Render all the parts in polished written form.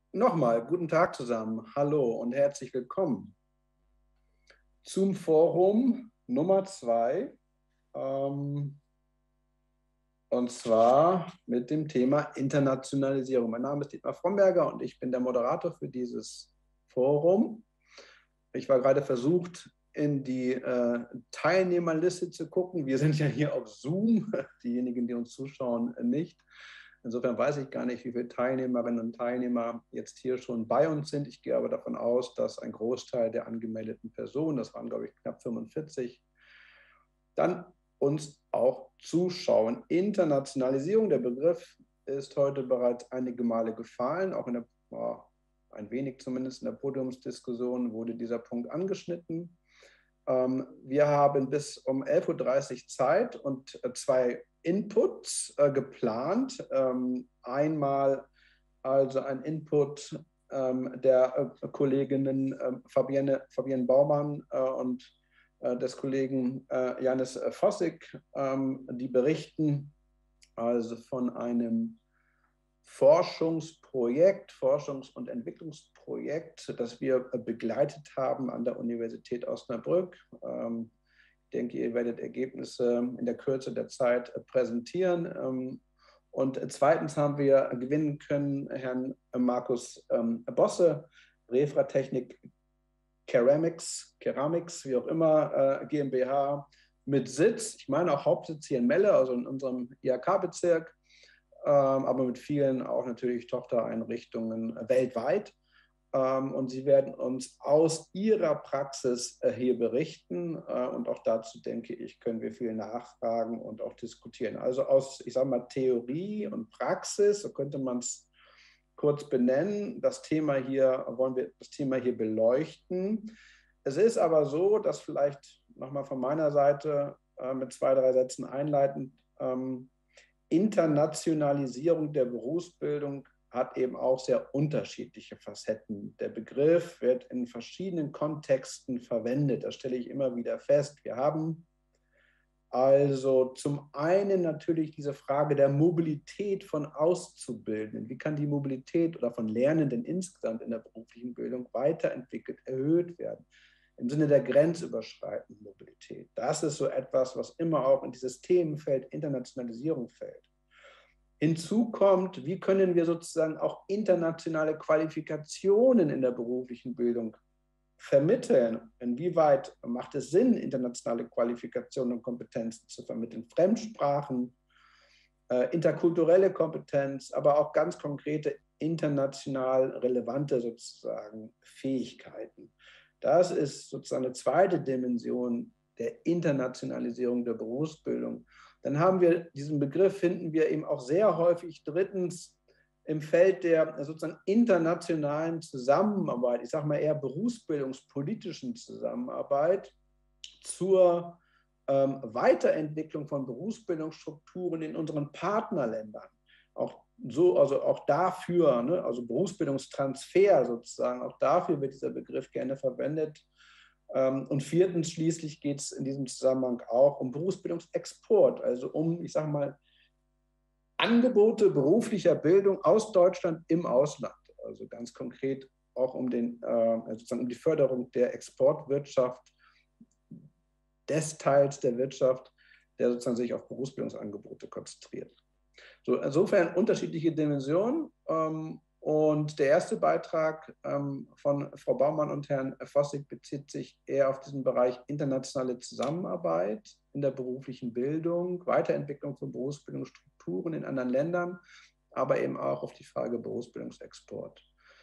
Nochmal, guten Tag zusammen. Hallo und herzlich willkommen zum Forum Nummer 2. Und zwar mit dem Thema Internationalisierung. Mein Name ist Dietmar Fromberger und ich bin der Moderator für dieses Forum. Ich war gerade versucht, in die Teilnehmerliste zu gucken. Wir sind ja hier auf Zoom, diejenigen, die uns zuschauen, nicht. Insofern weiß ich gar nicht, wie viele Teilnehmerinnen und Teilnehmer jetzt hier schon bei uns sind. Ich gehe aber davon aus, dass ein Großteil der angemeldeten Personen, das waren, glaube ich, knapp 45, dann uns auch zuschauen. Internationalisierung, der Begriff ist heute bereits einige Male gefallen, auch in der, ein wenig zumindest in der Podiumsdiskussion wurde dieser Punkt angeschnitten. Wir haben bis um 11:30 Uhr Zeit und zwei Inputs geplant. Einmal also ein Input der Kolleginnen Fabienne Baumann und des Kollegen Janis Vossig, die berichten also von einem Forschungsprojekt, Forschungs- und Entwicklungsprojekt, das wir begleitet haben an der Universität Osnabrück. Ich denke, ihr werdet Ergebnisse in der Kürze der Zeit präsentieren. Und zweitens haben wir gewinnen können Herrn Markus Bosse, Refratechnik Ceramics, wie auch immer, GmbH mit Sitz, ich meine auch Hauptsitz hier in Melle, also in unserem IHK-Bezirk, aber mit vielen auch natürlich Tochtereinrichtungen weltweit. Und Sie werden uns aus Ihrer Praxis hier berichten. Und auch dazu, denke ich, können wir viel nachfragen und auch diskutieren. Also aus, ich sage mal, Theorie und Praxis, so könnte man es kurz benennen. Das Thema hier wollen wir das Thema hier beleuchten. Es ist aber so, dass vielleicht nochmal von meiner Seite mit 2, 3 Sätzen einleitend, Internationalisierung der Berufsbildung hat eben auch sehr unterschiedliche Facetten. Der Begriff wird in verschiedenen Kontexten verwendet. Das stelle ich immer wieder fest. Wir haben also zum einen natürlich diese Frage der Mobilität von Auszubildenden. Wie kann die Mobilität oder von Lernenden insgesamt in der beruflichen Bildung weiterentwickelt, erhöht werden? Im Sinne der grenzüberschreitenden Mobilität. Das ist so etwas, was immer auch in dieses Themenfeld Internationalisierung fällt. Hinzu kommt, wie können wir sozusagen auch internationale Qualifikationen in der beruflichen Bildung vermitteln? Inwieweit macht es Sinn, internationale Qualifikationen und Kompetenzen zu vermitteln? Fremdsprachen, interkulturelle Kompetenz, aber auch ganz konkrete international relevante sozusagen Fähigkeiten. Das ist sozusagen eine zweite Dimension der Internationalisierung der Berufsbildung. Dann haben wir diesen Begriff, finden wir eben auch sehr häufig drittens im Feld der sozusagen internationalen Zusammenarbeit, ich sage mal eher berufsbildungspolitischen Zusammenarbeit zur Weiterentwicklung von Berufsbildungsstrukturen in unseren Partnerländern. Auch so, also auch dafür, ne, also Berufsbildungstransfer sozusagen, auch dafür wird dieser Begriff gerne verwendet. Und viertens schließlich geht es in diesem Zusammenhang auch um Berufsbildungsexport, also um, ich sage mal, Angebote beruflicher Bildung aus Deutschland im Ausland. Also ganz konkret auch um, sozusagen um die Förderung der Exportwirtschaft, des Teils der Wirtschaft, der sozusagen sich auf Berufsbildungsangebote konzentriert. So, insofern unterschiedliche Dimensionen. Und der erste Beitrag von Frau Baumann und Herrn Vossig bezieht sich eher auf diesen Bereich internationale Zusammenarbeit in der beruflichen Bildung, Weiterentwicklung von Berufsbildungsstrukturen in anderen Ländern, aber eben auch auf die Frage Berufsbildungsexport.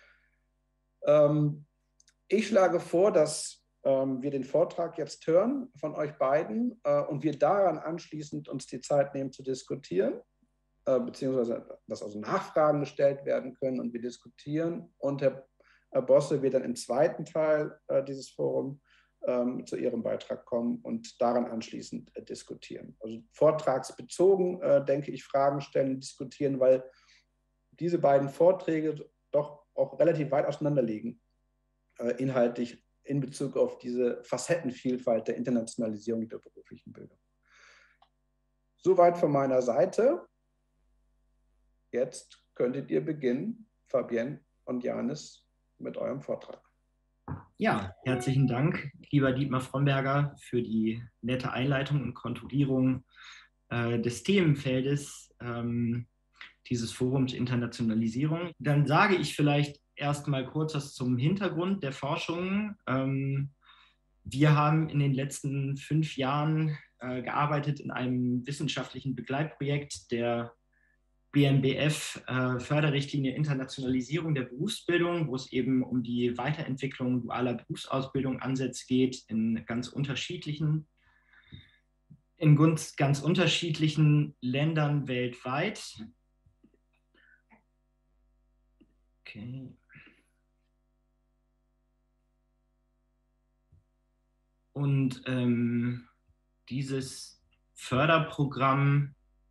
Ich schlage vor, dass wir den Vortrag jetzt hören von euch beiden und wir daran anschließend uns die Zeit nehmen zu diskutieren, beziehungsweise dass also Nachfragen gestellt werden können und wir diskutieren. Und Herr Bosse wird dann im zweiten Teil dieses Forums zu Ihrem Beitrag kommen und daran anschließend diskutieren. Also vortragsbezogen, denke ich, Fragen stellen und diskutieren, weil diese beiden Vorträge doch auch relativ weit auseinander liegen, inhaltlich in Bezug auf diese Facettenvielfalt der Internationalisierung der beruflichen Bildung. Soweit von meiner Seite. Jetzt könntet ihr beginnen, Fabienne und Janis mit eurem Vortrag. Ja, herzlichen Dank, lieber Dietmar Fromberger, für die nette Einleitung und Konturierung des Themenfeldes dieses Forums Internationalisierung. Dann sage ich vielleicht erst mal kurz was zum Hintergrund der Forschung. Wir haben in den letzten 5 Jahren gearbeitet in einem wissenschaftlichen Begleitprojekt der BMBF Förderrichtlinie Internationalisierung der Berufsbildung, wo es eben um die Weiterentwicklung dualer Berufsausbildung Ansätze geht in ganz unterschiedlichen Ländern weltweit. Okay. Und dieses Förderprogramm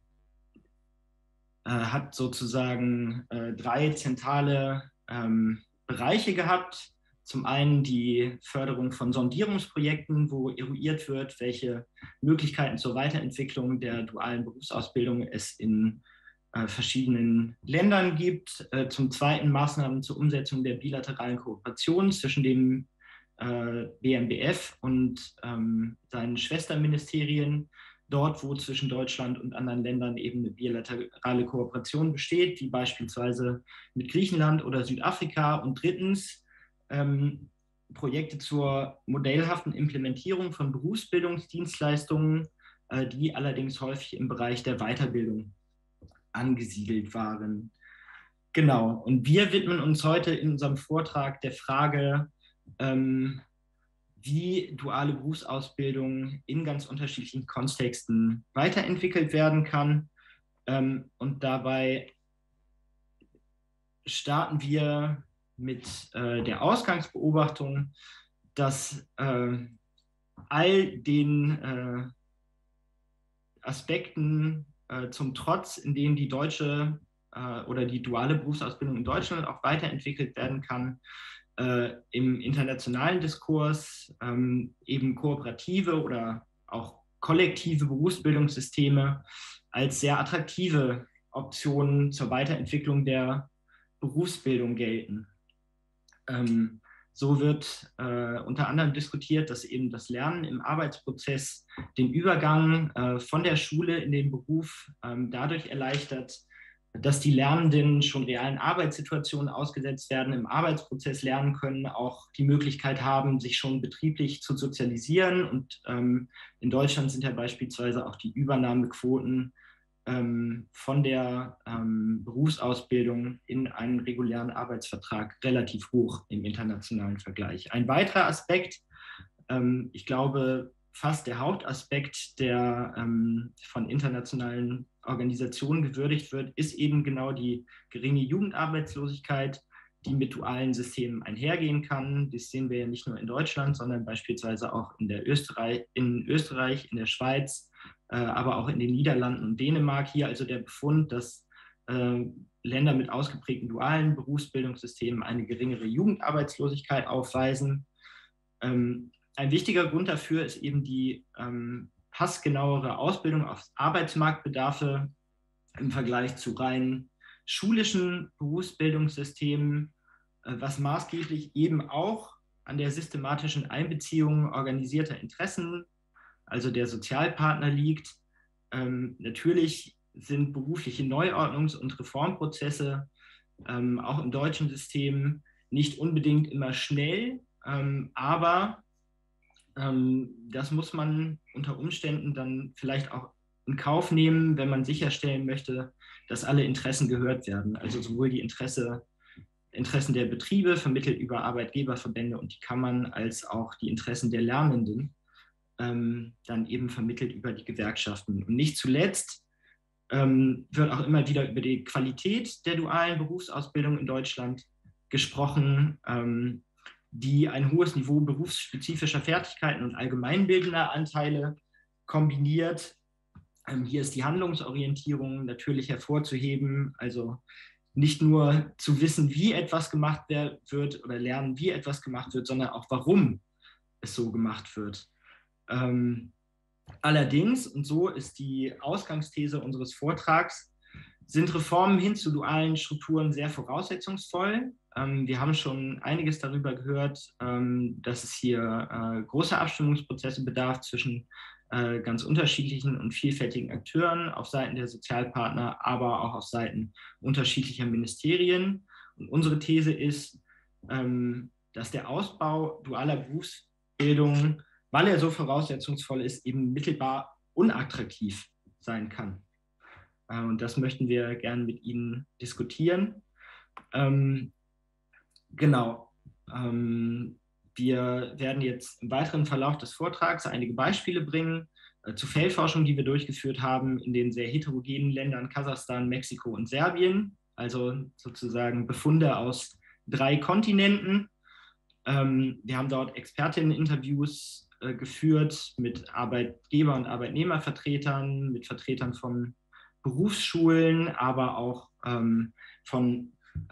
hat sozusagen 3 zentrale Bereiche gehabt. Zum einen die Förderung von Sondierungsprojekten, wo eruiert wird, welche Möglichkeiten zur Weiterentwicklung der dualen Berufsausbildung es in verschiedenen Ländern gibt. Zum zweiten Maßnahmen zur Umsetzung der bilateralen Kooperation zwischen dem BMBF und seinen Schwesterministerien, dort, wo zwischen Deutschland und anderen Ländern eben eine bilaterale Kooperation besteht, wie beispielsweise mit Griechenland oder Südafrika. Und drittens Projekte zur modellhaften Implementierung von Berufsbildungsdienstleistungen, die allerdings häufig im Bereich der Weiterbildung angesiedelt waren. Genau, und wir widmen uns heute in unserem Vortrag der Frage, wie duale Berufsausbildung in ganz unterschiedlichen Kontexten weiterentwickelt werden kann. Und dabei starten wir mit der Ausgangsbeobachtung, dass all den Aspekten zum Trotz, in denen die deutsche oder die duale Berufsausbildung in Deutschland auch weiterentwickelt werden kann, im internationalen Diskurs eben kooperative oder auch kollektive Berufsbildungssysteme als sehr attraktive Optionen zur Weiterentwicklung der Berufsbildung gelten. So wird unter anderem diskutiert, dass eben das Lernen im Arbeitsprozess den Übergang von der Schule in den Beruf dadurch erleichtert, dass die Lernenden schon realen Arbeitssituationen ausgesetzt werden, im Arbeitsprozess lernen können, auch die Möglichkeit haben, sich schon betrieblich zu sozialisieren. Und in Deutschland sind ja beispielsweise auch die Übernahmequoten von der Berufsausbildung in einen regulären Arbeitsvertrag relativ hoch im internationalen Vergleich. Ein weiterer Aspekt, ich glaube, fast der Hauptaspekt, der von internationalen Organisationen gewürdigt wird, ist eben genau die geringe Jugendarbeitslosigkeit, die mit dualen Systemen einhergehen kann. Das sehen wir ja nicht nur in Deutschland, sondern beispielsweise auch in Österreich, in der Schweiz, aber auch in den Niederlanden und Dänemark. Hier also der Befund, dass Länder mit ausgeprägten dualen Berufsbildungssystemen eine geringere Jugendarbeitslosigkeit aufweisen. Ein wichtiger Grund dafür ist eben die passgenauere Ausbildung auf Arbeitsmarktbedarfe im Vergleich zu rein schulischen Berufsbildungssystemen, was maßgeblich eben auch an der systematischen Einbeziehung organisierter Interessen, also der Sozialpartner, liegt. Natürlich sind berufliche Neuordnungs- und Reformprozesse auch im deutschen System nicht unbedingt immer schnell, aber das muss man unter Umständen dann vielleicht auch in Kauf nehmen, wenn man sicherstellen möchte, dass alle Interessen gehört werden. Also sowohl die Interessen der Betriebe, vermittelt über Arbeitgeberverbände und die Kammern, als auch die Interessen der Lernenden, dann eben vermittelt über die Gewerkschaften. Und nicht zuletzt wird auch immer wieder über die Qualität der dualen Berufsausbildung in Deutschland gesprochen, die ein hohes Niveau berufsspezifischer Fertigkeiten und allgemeinbildender Anteile kombiniert. Hier ist die Handlungsorientierung natürlich hervorzuheben, also nicht nur zu wissen, wie etwas gemacht wird oder lernen, wie etwas gemacht wird, sondern auch, warum es so gemacht wird. Allerdings, und so ist die Ausgangsthese unseres Vortrags, sind Reformen hin zu dualen Strukturen sehr voraussetzungsvoll. Wir haben schon einiges darüber gehört, dass es hier große Abstimmungsprozesse bedarf zwischen ganz unterschiedlichen und vielfältigen Akteuren auf Seiten der Sozialpartner, aber auch auf Seiten unterschiedlicher Ministerien. Und unsere These ist, dass der Ausbau dualer Berufsbildung, weil er so voraussetzungsvoll ist, eben mittelbar unattraktiv sein kann. Und das möchten wir gerne mit Ihnen diskutieren. Genau. Wir werden jetzt im weiteren Verlauf des Vortrags einige Beispiele bringen zu Feldforschung, die wir durchgeführt haben in den sehr heterogenen Ländern Kasachstan, Mexiko und Serbien, also sozusagen Befunde aus 3 Kontinenten. Wir haben dort Expertinnen-Interviews geführt mit Arbeitgeber- und Arbeitnehmervertretern, mit Vertretern von Berufsschulen, aber auch von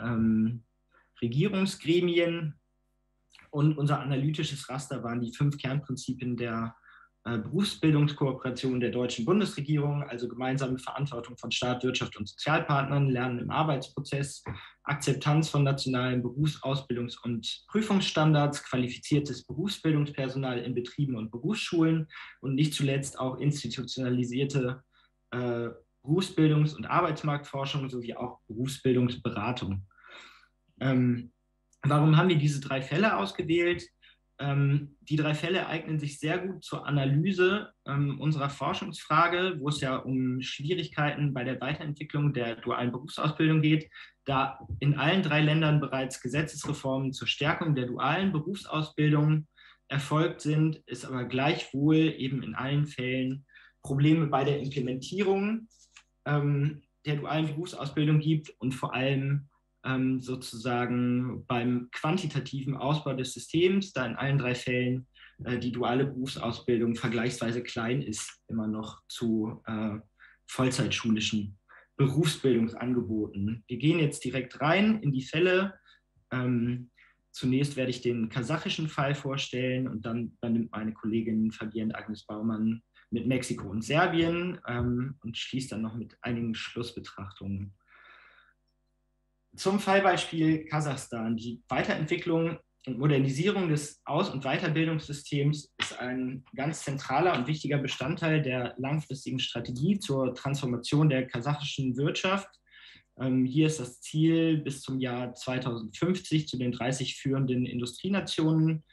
Regierungsgremien. Und unser analytisches Raster waren die 5 Kernprinzipien der Berufsbildungskooperation der deutschen Bundesregierung, also gemeinsame Verantwortung von Staat, Wirtschaft und Sozialpartnern, Lernen im Arbeitsprozess, Akzeptanz von nationalen Berufsausbildungs- und Prüfungsstandards, qualifiziertes Berufsbildungspersonal in Betrieben und Berufsschulen und nicht zuletzt auch institutionalisierte Berufsbildungs- und Arbeitsmarktforschung sowie auch Berufsbildungsberatung. Warum haben wir diese 3 Fälle ausgewählt? Die 3 Fälle eignen sich sehr gut zur Analyse unserer Forschungsfrage, wo es ja um Schwierigkeiten bei der Weiterentwicklung der dualen Berufsausbildung geht, da in allen 3 Ländern bereits Gesetzesreformen zur Stärkung der dualen Berufsausbildung erfolgt sind, es aber gleichwohl eben in allen Fällen Probleme bei der Implementierung der dualen Berufsausbildung gibt und vor allem sozusagen beim quantitativen Ausbau des Systems, da in allen 3 Fällen die duale Berufsausbildung vergleichsweise klein ist, immer noch zu vollzeitschulischen Berufsbildungsangeboten. Wir gehen jetzt direkt rein in die Fälle. Zunächst werde ich den kasachischen Fall vorstellen und dann übernimmt meine Kollegin Fabienne Agnes Baumann mit Mexiko und Serbien und schließt dann noch mit einigen Schlussbetrachtungen. Zum Fallbeispiel Kasachstan. Die Weiterentwicklung und Modernisierung des Aus- und Weiterbildungssystems ist ein ganz zentraler und wichtiger Bestandteil der langfristigen Strategie zur Transformation der kasachischen Wirtschaft. Hier ist das Ziel, bis zum Jahr 2050 zu den 30 führenden Industrienationen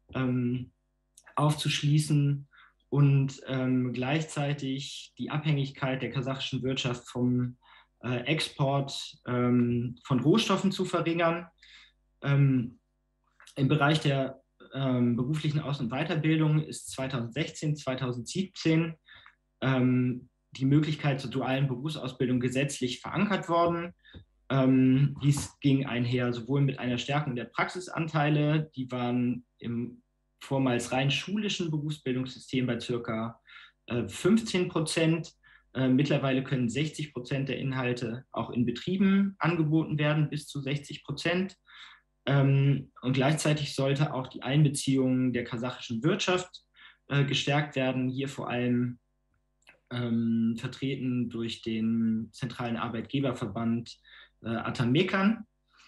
aufzuschließen und gleichzeitig die Abhängigkeit der kasachischen Wirtschaft vom Export von Rohstoffen zu verringern. Im Bereich der beruflichen Aus- und Weiterbildung ist 2016, 2017 die Möglichkeit zur dualen Berufsausbildung gesetzlich verankert worden. Dies ging einher sowohl mit einer Stärkung der Praxisanteile, die waren im vormals rein schulischen Berufsbildungssystem bei ca. 15%. Mittlerweile können 60% der Inhalte auch in Betrieben angeboten werden, bis zu 60%. Und gleichzeitig sollte auch die Einbeziehung der kasachischen Wirtschaft gestärkt werden, hier vor allem vertreten durch den zentralen Arbeitgeberverband Atamekan.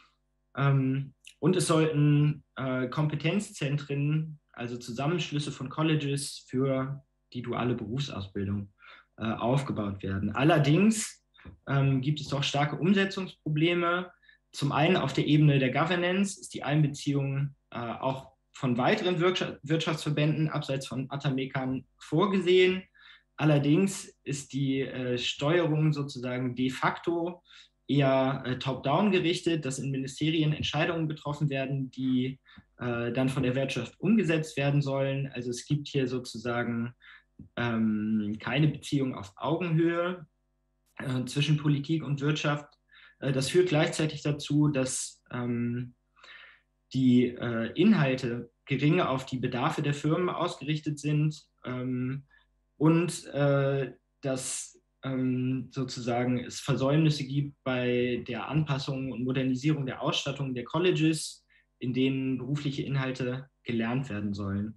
Und es sollten Kompetenzzentren, also Zusammenschlüsse von Colleges für die duale Berufsausbildung aufgebaut werden. Allerdings gibt es doch starke Umsetzungsprobleme. Zum einen auf der Ebene der Governance ist die Einbeziehung auch von weiteren Wirtschaftsverbänden abseits von Atamekan vorgesehen. Allerdings ist die Steuerung sozusagen de facto eher top-down gerichtet, dass in Ministerien Entscheidungen getroffen werden, die dann von der Wirtschaft umgesetzt werden sollen. Also es gibt hier sozusagen keine Beziehung auf Augenhöhe zwischen Politik und Wirtschaft. Das führt gleichzeitig dazu, dass die Inhalte gering auf die Bedarfe der Firmen ausgerichtet sind und dass sozusagen es Versäumnisse gibt bei der Anpassung und Modernisierung der Ausstattung der Colleges, in denen berufliche Inhalte gelernt werden sollen.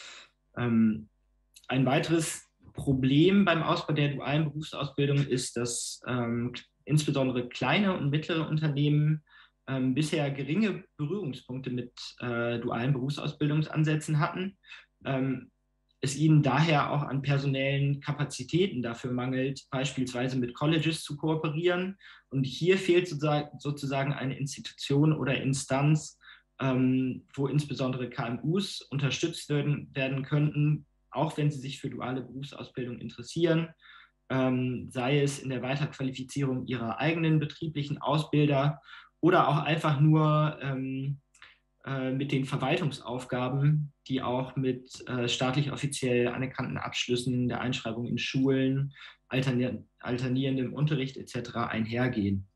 Ein weiteres Problem beim Ausbau der dualen Berufsausbildung ist, dass insbesondere kleine und mittlere Unternehmen bisher geringe Berührungspunkte mit dualen Berufsausbildungsansätzen hatten, es ihnen daher auch an personellen Kapazitäten dafür mangelt, beispielsweise mit Colleges zu kooperieren. Und hier fehlt sozusagen eine Institution oder Instanz, wo insbesondere KMUs unterstützt werden könnten, auch wenn sie sich für duale Berufsausbildung interessieren, sei es in der Weiterqualifizierung ihrer eigenen betrieblichen Ausbilder oder auch einfach nur mit den Verwaltungsaufgaben, die auch mit staatlich offiziell anerkannten Abschlüssen der Einschreibung in Schulen, alternierendem Unterricht etc. einhergehen.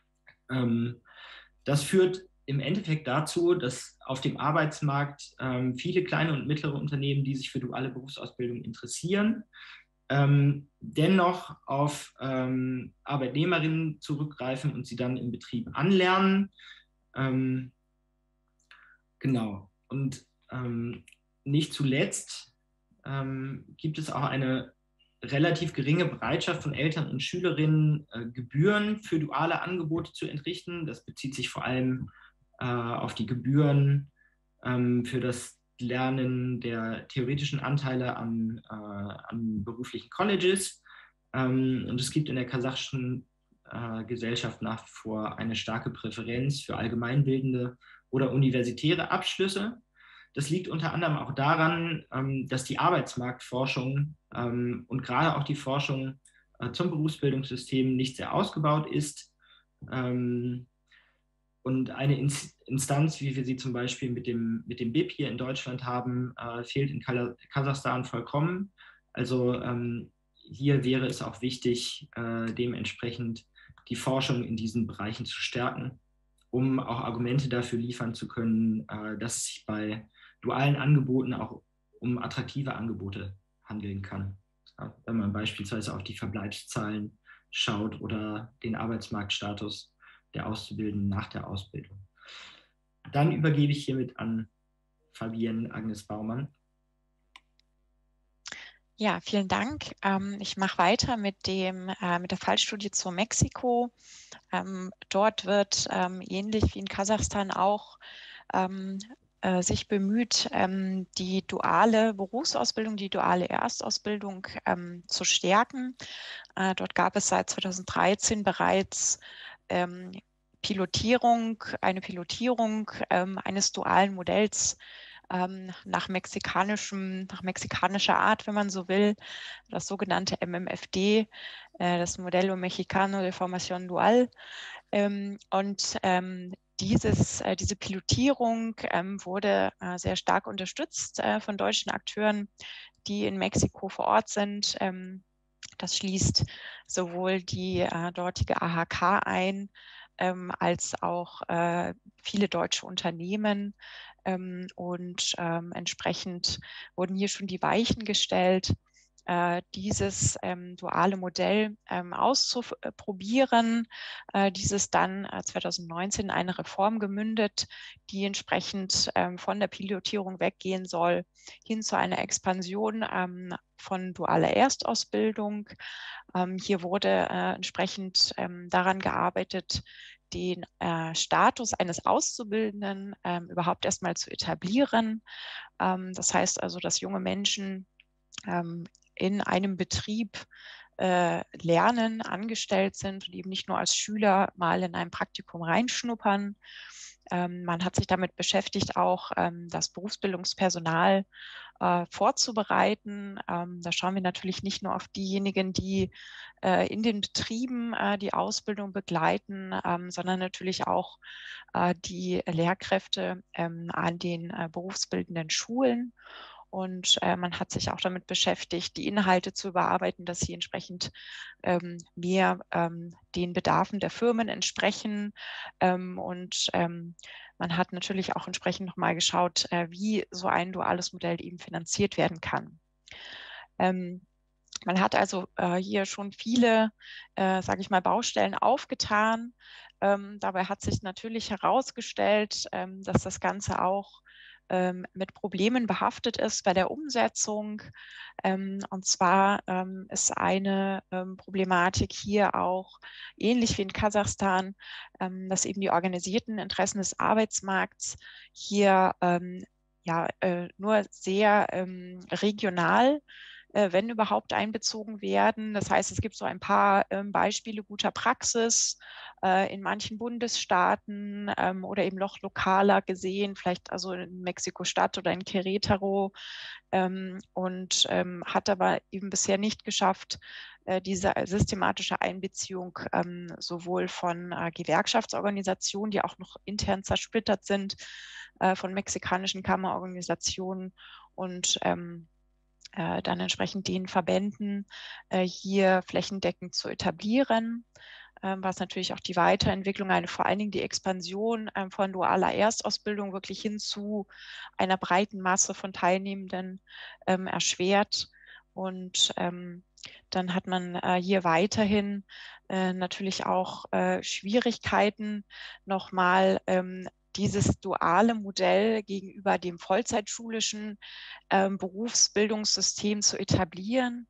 Das führt im Endeffekt dazu, dass auf dem Arbeitsmarkt viele kleine und mittlere Unternehmen, die sich für duale Berufsausbildung interessieren, dennoch auf Arbeitnehmerinnen zurückgreifen und sie dann im Betrieb anlernen. Genau. Und nicht zuletzt gibt es auch eine relativ geringe Bereitschaft von Eltern und Schülerinnen, Gebühren für duale Angebote zu entrichten. Das bezieht sich vor allem auf die Gebühren für das Lernen der theoretischen Anteile an beruflichen Colleges. Und es gibt in der kasachischen Gesellschaft nach wie vor eine starke Präferenz für allgemeinbildende oder universitäre Abschlüsse. Das liegt unter anderem auch daran, dass die Arbeitsmarktforschung und gerade auch die Forschung zum Berufsbildungssystem nicht sehr ausgebaut ist. Und eine Instanz, wie wir sie zum Beispiel mit dem BIP hier in Deutschland haben, fehlt in Kasachstan vollkommen. Also hier wäre es auch wichtig, dementsprechend die Forschung in diesen Bereichen zu stärken, um auch Argumente dafür liefern zu können, dass es sich bei dualen Angeboten auch um attraktive Angebote handeln kann. Ja, wenn man beispielsweise auf die Verbleibszahlen schaut oder den Arbeitsmarktstatus der Auszubildenden nach der Ausbildung. Dann übergebe ich hiermit an Fabienne Agnes Baumann. Ja, vielen Dank. Ich mache weiter mit der Fallstudie zu Mexiko. Dort wird ähnlich wie in Kasachstan auch sich bemüht, die duale Berufsausbildung, die duale Erstausbildung zu stärken. Dort gab es seit 2013 bereits eine Pilotierung eines dualen Modells nach mexikanischer Art, wenn man so will, das sogenannte MMFD, das Modelo Mexicano de Formación Dual. Diese Pilotierung wurde sehr stark unterstützt von deutschen Akteuren, die in Mexiko vor Ort sind. Das schließt sowohl die dortige AHK ein, als auch viele deutsche Unternehmen. Entsprechend wurden hier schon die Weichen gestellt, dieses duale Modell auszuprobieren. Dieses dann 2019 in eine Reform gemündet, die entsprechend von der Pilotierung weggehen soll, hin zu einer Expansion von dualer Erstausbildung. Hier wurde entsprechend daran gearbeitet, den Status eines Auszubildenden überhaupt erstmal zu etablieren. Das heißt also, dass junge Menschen in einem Betrieb lernen, angestellt sind und eben nicht nur als Schüler mal in einem Praktikum reinschnuppern. Man hat sich damit beschäftigt, auch das Berufsbildungspersonal vorzubereiten. Da schauen wir natürlich nicht nur auf diejenigen, die in den Betrieben die Ausbildung begleiten, sondern natürlich auch die Lehrkräfte an den berufsbildenden Schulen. Und man hat sich auch damit beschäftigt, die Inhalte zu überarbeiten, dass sie entsprechend mehr den Bedarfen der Firmen entsprechen. Man hat natürlich auch entsprechend nochmal geschaut, wie so ein duales Modell eben finanziert werden kann. Man hat also hier schon viele, sage ich mal, Baustellen aufgetan. Dabei hat sich natürlich herausgestellt, dass das Ganze auch mit Problemen behaftet ist bei der Umsetzung. Und zwar ist eine Problematik hier auch ähnlich wie in Kasachstan, dass eben die organisierten Interessen des Arbeitsmarkts hier nur sehr regional, wenn überhaupt, einbezogen werden. Das heißt, es gibt so ein paar Beispiele guter Praxis in manchen Bundesstaaten oder eben noch lokaler gesehen, vielleicht also in Mexiko-Stadt oder in Querétaro, und hat aber eben bisher nicht geschafft, diese systematische Einbeziehung sowohl von Gewerkschaftsorganisationen, die auch noch intern zersplittert sind, von mexikanischen Kammerorganisationen und dann entsprechend den Verbänden hier flächendeckend zu etablieren, was natürlich auch die Weiterentwicklung, vor allen Dingen die Expansion von dualer Erstausbildung wirklich hin zu einer breiten Masse von Teilnehmenden erschwert. Und dann hat man hier weiterhin natürlich auch Schwierigkeiten, nochmal dieses duale Modell gegenüber dem vollzeitschulischen Berufsbildungssystem zu etablieren.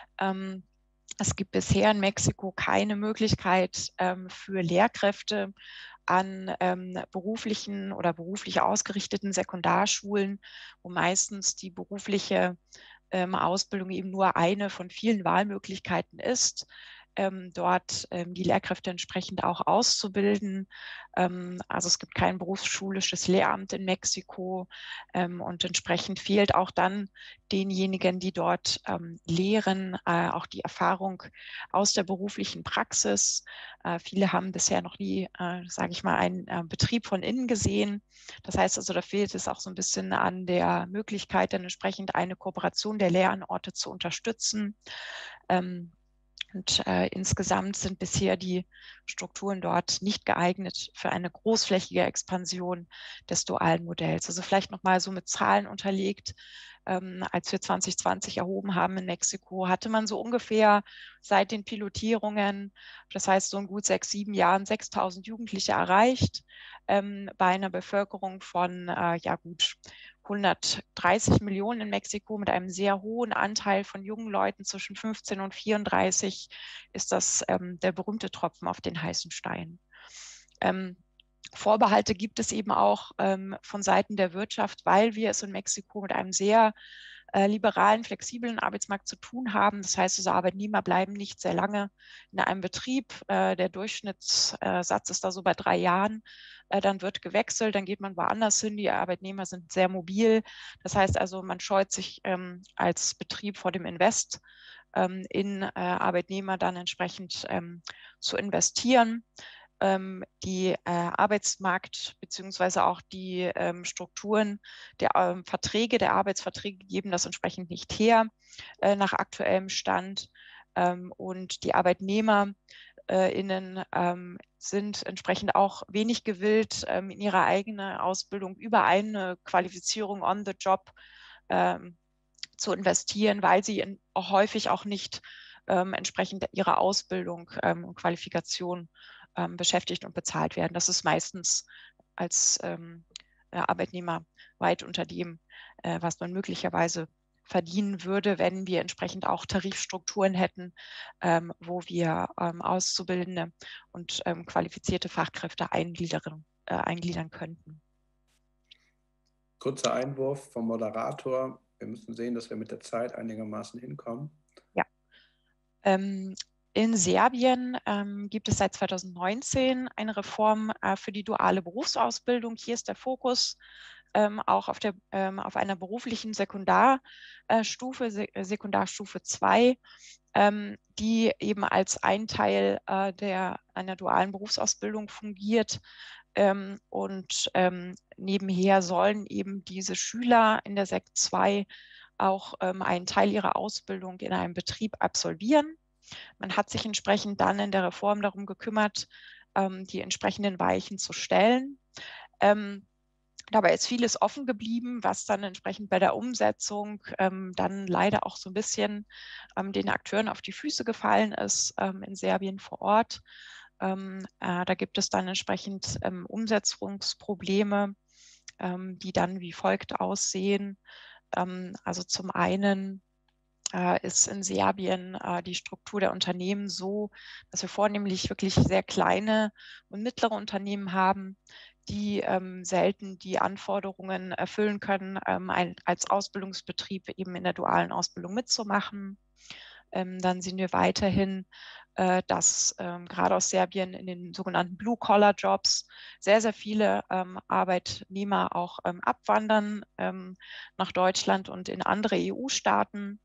Es gibt bisher in Mexiko keine Möglichkeit für Lehrkräfte an beruflichen oder beruflich ausgerichteten Sekundarschulen, wo meistens die berufliche Ausbildung eben nur eine von vielen Wahlmöglichkeiten ist, dort die Lehrkräfte entsprechend auch auszubilden. Also es gibt kein berufsschulisches Lehramt in Mexiko und entsprechend fehlt auch dann denjenigen, die dort lehren, auch die Erfahrung aus der beruflichen Praxis. Viele haben bisher noch nie, sage ich mal, einen Betrieb von innen gesehen. Das heißt also, da fehlt es auch so ein bisschen an der Möglichkeit, dann entsprechend eine Kooperation der Lehranorte zu unterstützen. Und insgesamt sind bisher die Strukturen dort nicht geeignet für eine großflächige Expansion des dualen Modells. Also vielleicht nochmal so mit Zahlen unterlegt. Als wir 2020 erhoben haben in Mexiko, hatte man so ungefähr seit den Pilotierungen, das heißt so in gut 6, 7 Jahren, 6.000 Jugendliche erreicht, bei einer Bevölkerung von gut 130 Millionen in Mexiko mit einem sehr hohen Anteil von jungen Leuten zwischen 15 und 34 ist das der berühmte Tropfen auf den heißen Stein. Vorbehalte gibt es eben auch von Seiten der Wirtschaft, weil wir es in Mexiko mit einem sehr liberalen, flexiblen Arbeitsmarkt zu tun haben. Das heißt, also Arbeitnehmer bleiben nicht sehr lange in einem Betrieb. Der Durchschnittssatz ist da so bei 3 Jahren. Dann wird gewechselt, dann geht man woanders hin. Die Arbeitnehmer sind sehr mobil. Das heißt also, man scheut sich als Betrieb vor dem Invest in Arbeitnehmer dann entsprechend zu investieren. Die Arbeitsmarkt beziehungsweise auch die Strukturen der Verträge, der Arbeitsverträge geben das entsprechend nicht her nach aktuellem Stand. Und die ArbeitnehmerInnen sind entsprechend auch wenig gewillt, in ihre eigene Ausbildung über eine Qualifizierung on the job zu investieren, weil sie auch häufig auch nicht entsprechend ihrer Ausbildung und Qualifikation beschäftigt und bezahlt werden. Das ist meistens als Arbeitnehmer weit unter dem, was man möglicherweise verdienen würde, wenn wir entsprechend auch Tarifstrukturen hätten, wo wir Auszubildende und qualifizierte Fachkräfte eingliedern könnten. Kurzer Einwurf vom Moderator. Wir müssen sehen, dass wir mit der Zeit einigermaßen hinkommen. Ja. In Serbien gibt es seit 2019 eine Reform für die duale Berufsausbildung. Hier ist der Fokus auch auf einer beruflichen Sekundarstufe, Sekundarstufe 2, die eben als ein Teil einer dualen Berufsausbildung fungiert. Und nebenher sollen eben diese Schüler in der Sek 2 auch einen Teil ihrer Ausbildung in einem Betrieb absolvieren. Man hat sich entsprechend dann in der Reform darum gekümmert, die entsprechenden Weichen zu stellen. Dabei ist vieles offen geblieben, was dann entsprechend bei der Umsetzung dann leider auch so ein bisschen den Akteuren auf die Füße gefallen ist in Serbien vor Ort. Da gibt es dann entsprechend Umsetzungsprobleme. die dann wie folgt aussehen. Also zum einen ist in Serbien die Struktur der Unternehmen so, dass wir vornehmlich wirklich sehr kleine und mittlere Unternehmen haben, die selten die Anforderungen erfüllen können, als Ausbildungsbetrieb eben in der dualen Ausbildung mitzumachen. Dann sehen wir weiterhin, dass gerade aus Serbien in den sogenannten Blue-Collar-Jobs sehr, sehr viele Arbeitnehmer auch abwandern nach Deutschland und in andere EU-Staaten.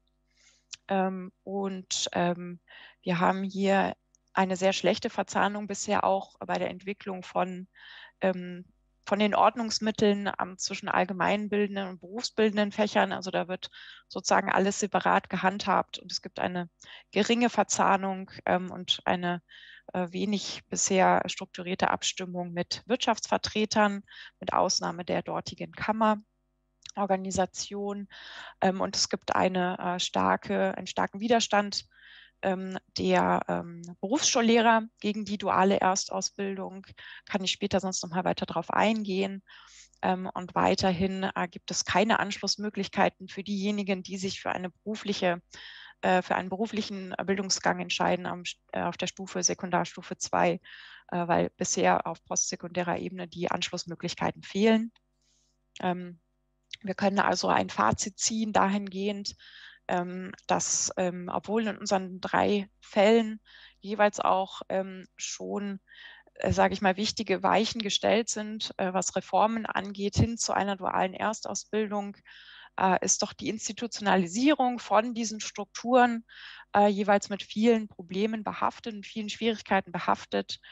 Wir haben hier eine sehr schlechte Verzahnung bisher auch bei der Entwicklung von den Ordnungsmitteln zwischen allgemeinbildenden und berufsbildenden Fächern. Also da wird sozusagen alles separat gehandhabt und es gibt eine geringe Verzahnung und eine wenig bisher strukturierte Abstimmung mit Wirtschaftsvertretern, mit Ausnahme der dortigen Kammerorganisation. Und es gibt einen starken Widerstand der Berufsschullehrer gegen die duale Erstausbildung. Kann ich später sonst noch mal weiter darauf eingehen. Und weiterhin gibt es keine Anschlussmöglichkeiten für diejenigen, die sich für einen beruflichen Bildungsgang entscheiden auf der Sekundarstufe 2, weil bisher auf postsekundärer Ebene die Anschlussmöglichkeiten fehlen. Wir können also ein Fazit ziehen dahingehend, dass obwohl in unseren 3 Fällen jeweils auch schon, sage ich mal, wichtige Weichen gestellt sind, was Reformen angeht, hin zu einer dualen Erstausbildung, ist doch die Institutionalisierung von diesen Strukturen jeweils mit vielen Problemen behaftet, mit vielen Schwierigkeiten behaftet.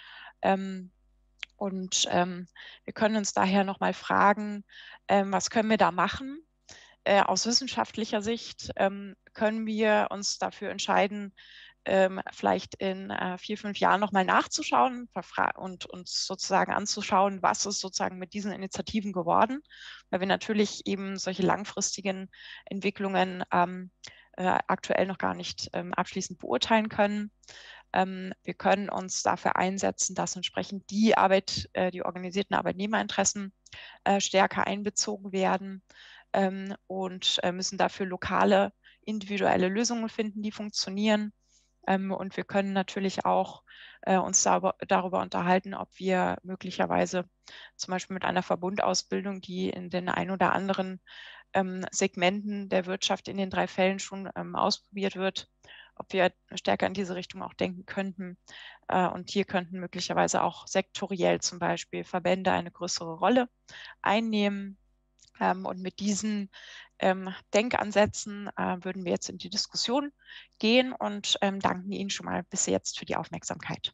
Wir können uns daher nochmal fragen, was können wir da machen? Aus wissenschaftlicher Sicht können wir uns dafür entscheiden, vielleicht in 4, 5 Jahren nochmal nachzuschauen und uns sozusagen anzuschauen, was ist sozusagen mit diesen Initiativen geworden, weil wir natürlich eben solche langfristigen Entwicklungen aktuell noch gar nicht abschließend beurteilen können. Wir können uns dafür einsetzen, dass entsprechend die organisierten Arbeitnehmerinteressen stärker einbezogen werden und müssen dafür lokale, individuelle Lösungen finden, die funktionieren. Und wir können natürlich auch uns darüber unterhalten, ob wir möglicherweise zum Beispiel mit einer Verbundausbildung, die in den ein oder anderen Segmenten der Wirtschaft in den 3 Fällen schon ausprobiert wird, ob wir stärker in diese Richtung auch denken könnten. Und hier könnten möglicherweise auch sektoriell zum Beispiel Verbände eine größere Rolle einnehmen. Und mit diesen Denkansätzen würden wir jetzt in die Diskussion gehen und danken Ihnen schon mal bis jetzt für die Aufmerksamkeit.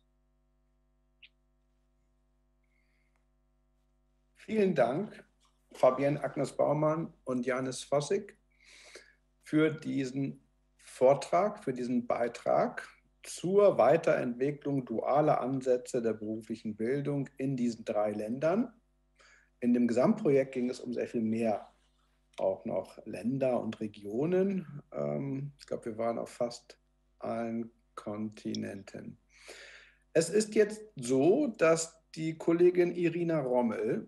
Vielen Dank, Fabienne Agnes Baumann und Janis Vossig, für diesen Vortrag, für diesen Beitrag zur Weiterentwicklung dualer Ansätze der beruflichen Bildung in diesen 3 Ländern. In dem Gesamtprojekt ging es um sehr viel mehr, auch noch Länder und Regionen. Ich glaube, wir waren auf fast allen Kontinenten. Es ist jetzt so, dass die Kollegin Irina Rommel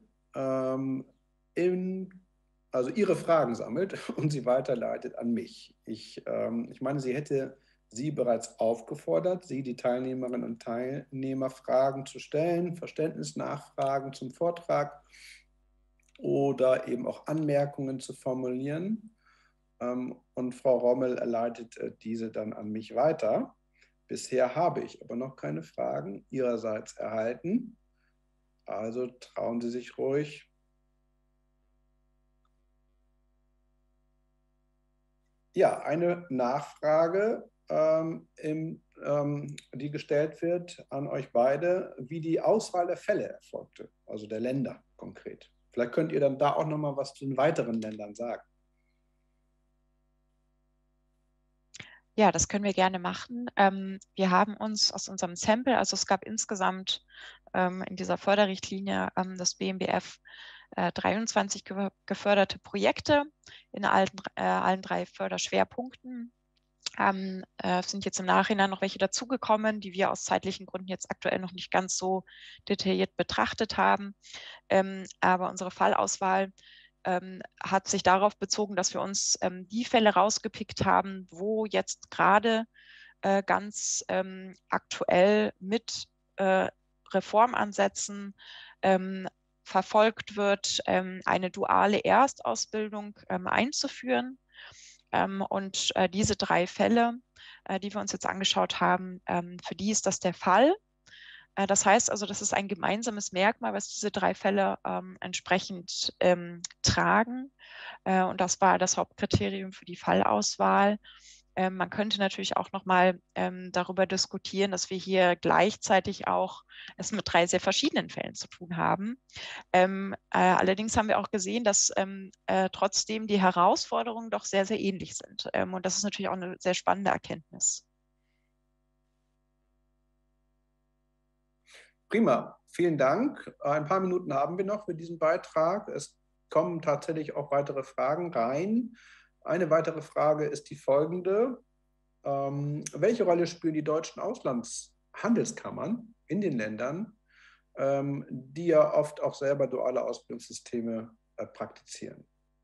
also ihre Fragen sammelt und sie weiterleitet an mich. Ich meine, sie hätte Sie bereits aufgefordert, Sie, die Teilnehmerinnen und Teilnehmer, Fragen zu stellen, Verständnisnachfragen zum Vortrag oder eben auch Anmerkungen zu formulieren. Und Frau Rommel leitet diese dann an mich weiter. Bisher habe ich aber noch keine Fragen Ihrerseits erhalten. Also trauen Sie sich ruhig. Ja, eine Nachfrage, die gestellt wird an euch beide, wie die Auswahl der Fälle erfolgte, also der Länder konkret. Vielleicht könnt ihr dann da auch noch mal was zu den weiteren Ländern sagen. Ja, das können wir gerne machen. Wir haben uns aus unserem Sample, also es gab insgesamt in dieser Förderrichtlinie das BMBF 23 geförderte Projekte in allen 3 Förderschwerpunkten. Sind jetzt im Nachhinein noch welche dazugekommen, die wir aus zeitlichen Gründen jetzt aktuell noch nicht ganz so detailliert betrachtet haben. Aber unsere Fallauswahl hat sich darauf bezogen, dass wir uns die Fälle rausgepickt haben, wo jetzt gerade ganz aktuell mit Reformansätzen verfolgt wird, eine duale Erstausbildung einzuführen. Und diese 3 Fälle, die wir uns jetzt angeschaut haben, für die ist das der Fall. Das heißt also, das ist ein gemeinsames Merkmal, was diese 3 Fälle entsprechend tragen. Und das war das Hauptkriterium für die Fallauswahl. Man könnte natürlich auch nochmal darüber diskutieren, dass wir hier gleichzeitig auch es mit 3 sehr verschiedenen Fällen zu tun haben. Allerdings haben wir auch gesehen, dass trotzdem die Herausforderungen doch sehr, sehr ähnlich sind. Und das ist natürlich auch eine sehr spannende Erkenntnis. Prima, vielen Dank. Ein paar Minuten haben wir noch für diesen Beitrag. Es kommen tatsächlich auch weitere Fragen rein. Eine weitere Frage ist die folgende. Welche Rolle spielen die deutschen Auslandshandelskammern in den Ländern, die ja oft auch selber duale Ausbildungssysteme praktizieren?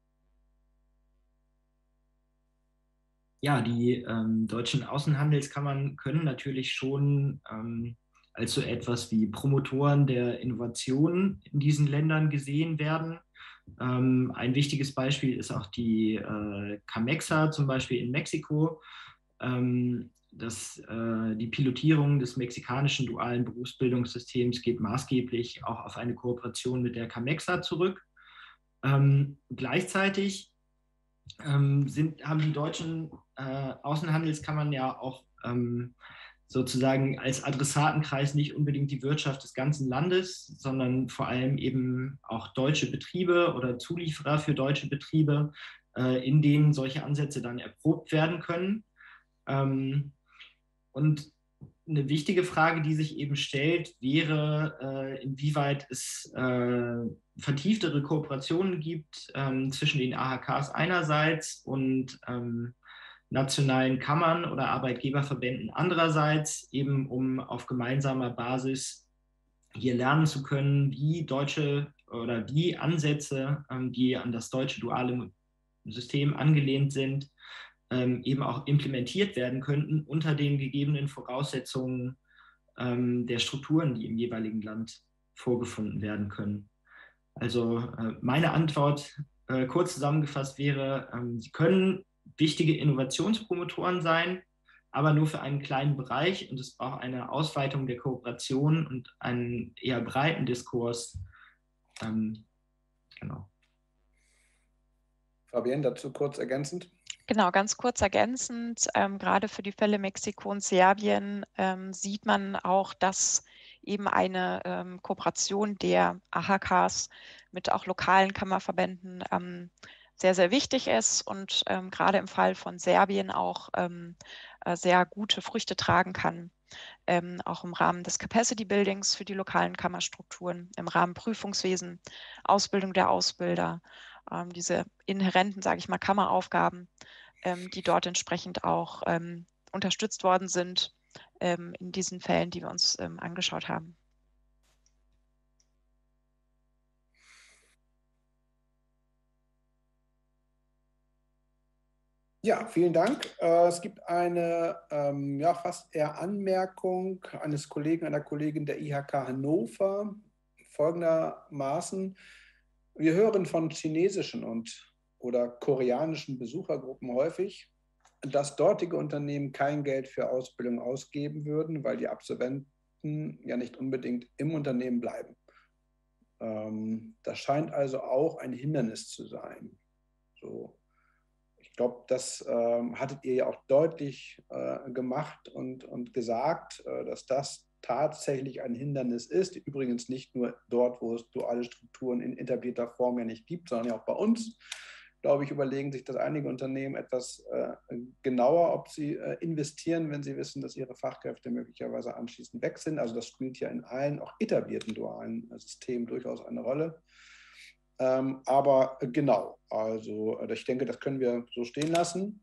Ja, die deutschen Außenhandelskammern können natürlich schon als so etwas wie Promotoren der Innovation in diesen Ländern gesehen werden. Ein wichtiges Beispiel ist auch die CAMEXA, zum Beispiel in Mexiko. Die Pilotierung des mexikanischen dualen Berufsbildungssystems geht maßgeblich auch auf eine Kooperation mit der CAMEXA zurück. Gleichzeitig haben die deutschen Außenhandelskammern ja auch sozusagen als Adressatenkreis nicht unbedingt die Wirtschaft des ganzen Landes, sondern vor allem eben auch deutsche Betriebe oder Zulieferer für deutsche Betriebe, in denen solche Ansätze dann erprobt werden können. Und eine wichtige Frage, die sich eben stellt, wäre, inwieweit es vertieftere Kooperationen gibt zwischen den AHKs einerseits und nationalen Kammern oder Arbeitgeberverbänden andererseits, eben um auf gemeinsamer Basis hier lernen zu können, wie deutsche oder wie Ansätze, die an das deutsche duale System angelehnt sind, eben auch implementiert werden könnten unter den gegebenen Voraussetzungen der Strukturen, die im jeweiligen Land vorgefunden werden können. Also meine Antwort kurz zusammengefasst wäre, sie können wichtige Innovationspromotoren sein, aber nur für einen kleinen Bereich, und es braucht eine Ausweitung der Kooperation und einen eher breiten Diskurs. Genau. Fabienne, dazu kurz ergänzend. Genau, ganz kurz ergänzend, gerade für die Fälle Mexiko und Serbien sieht man auch, dass eben eine Kooperation der AHKs mit auch lokalen Kammerverbänden sehr, sehr wichtig ist und gerade im Fall von Serbien auch sehr gute Früchte tragen kann. Auch im Rahmen des Capacity Buildings für die lokalen Kammerstrukturen, im Rahmen Prüfungswesen, Ausbildung der Ausbilder, diese inhärenten, sage ich mal, Kammeraufgaben, die dort entsprechend auch unterstützt worden sind in diesen Fällen, die wir uns angeschaut haben. Ja, vielen Dank. Es gibt eine ja, fast eher Anmerkung eines Kollegen, einer Kollegin der IHK Hannover, folgendermaßen: Wir hören von chinesischen oder koreanischen Besuchergruppen häufig, dass dortige Unternehmen kein Geld für Ausbildung ausgeben würden, weil die Absolventen ja nicht unbedingt im Unternehmen bleiben. Das scheint also auch ein Hindernis zu sein. So. Ich glaube, das hattet ihr ja auch deutlich gemacht und gesagt, dass das tatsächlich ein Hindernis ist. Übrigens nicht nur dort, wo es duale Strukturen in etablierter Form ja nicht gibt, sondern ja auch bei uns. Glaube ich, überlegen sich das einige Unternehmen etwas genauer, ob sie investieren, wenn sie wissen, dass ihre Fachkräfte möglicherweise anschließend weg sind. Also das spielt ja in allen auch etablierten dualen Systemen durchaus eine Rolle. Aber genau, also ich denke, das können wir so stehen lassen.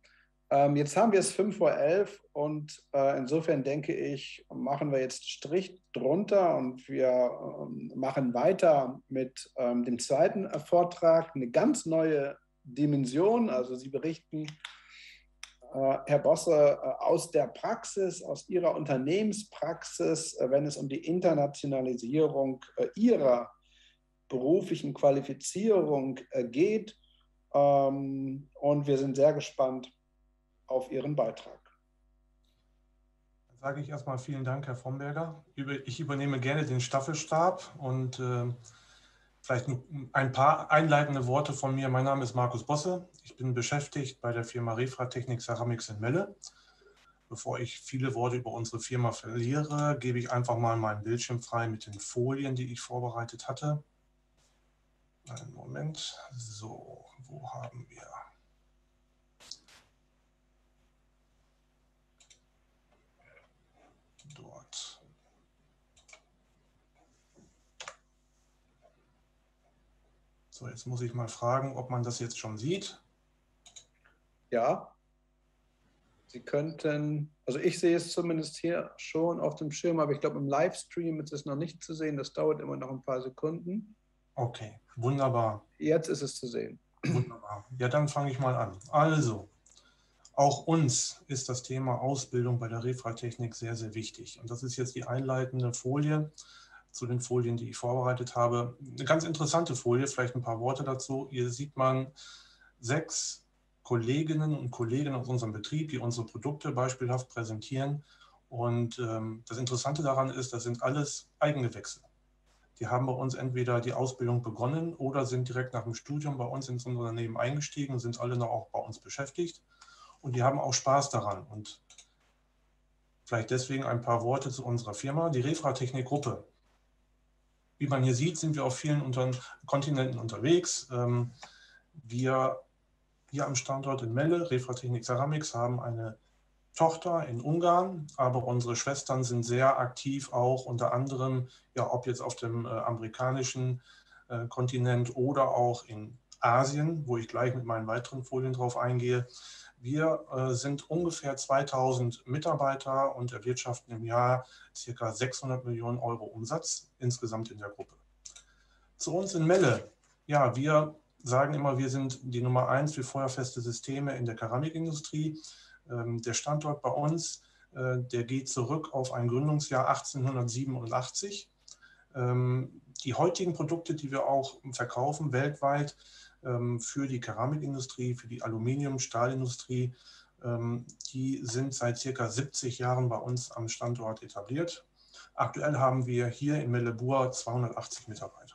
Jetzt haben wir es 5:11 Uhr und insofern denke ich, machen wir jetzt Strich drunter und wir machen weiter mit dem zweiten Vortrag, eine ganz neue Dimension. Also Sie berichten, Herr Bosse, aus der Praxis, aus Ihrer Unternehmenspraxis, wenn es um die Internationalisierung Ihrer beruflichen Qualifizierung geht. Und wir sind sehr gespannt auf Ihren Beitrag. Dann sage ich erstmal vielen Dank, Herr Fromberger. Ich übernehme gerne den Staffelstab und vielleicht ein paar einleitende Worte von mir. Mein Name ist Markus Bosse. Ich bin beschäftigt bei der Firma Refratechnik Ceramics in Melle. Bevor ich viele Worte über unsere Firma verliere, gebe ich einfach mal meinen Bildschirm frei mit den Folien, die ich vorbereitet hatte. Einen Moment. So, wo haben wir? Dort. So, jetzt muss ich mal fragen, ob man das jetzt schon sieht. Ja, Sie könnten, also ich sehe es zumindest hier schon auf dem Schirm, aber ich glaube im Livestream ist es noch nicht zu sehen. Das dauert immer noch ein paar Sekunden. Okay, wunderbar. Jetzt ist es zu sehen. Wunderbar. Ja, dann fange ich mal an. Also, auch uns ist das Thema Ausbildung bei der Refratechnik sehr, sehr wichtig. Und das ist jetzt die einleitende Folie zu den Folien, die ich vorbereitet habe. Eine ganz interessante Folie, vielleicht ein paar Worte dazu. Hier sieht man 6 Kolleginnen und Kollegen aus unserem Betrieb, die unsere Produkte beispielhaft präsentieren. Und das Interessante daran ist, das sind alles Eigengewächse. Die haben bei uns entweder die Ausbildung begonnen oder sind direkt nach dem Studium bei uns ins Unternehmen eingestiegen und sind alle noch auch bei uns beschäftigt. Und die haben auch Spaß daran. Und vielleicht deswegen ein paar Worte zu unserer Firma, die Refratechnik-Gruppe. Wie man hier sieht, sind wir auf vielen Kontinenten unterwegs. Wir hier am Standort in Melle, Refratechnik Ceramics, haben eine Tochter in Ungarn, aber unsere Schwestern sind sehr aktiv auch unter anderem, ja, ob jetzt auf dem amerikanischen Kontinent oder auch in Asien, wo ich gleich mit meinen weiteren Folien drauf eingehe. Wir sind ungefähr 2000 Mitarbeiter und erwirtschaften im Jahr ca. 600 Millionen Euro Umsatz insgesamt in der Gruppe. Zu uns in Melle. Ja, wir sagen immer, wir sind die Nummer 1 für feuerfeste Systeme in der Keramikindustrie. Der Standort bei uns, der geht zurück auf ein Gründungsjahr 1887. Die heutigen Produkte, die wir auch verkaufen weltweit für die Keramikindustrie, für die Aluminium-, Stahlindustrie, die sind seit circa 70 Jahren bei uns am Standort etabliert. Aktuell haben wir hier in Melle-Bur 280 Mitarbeiter.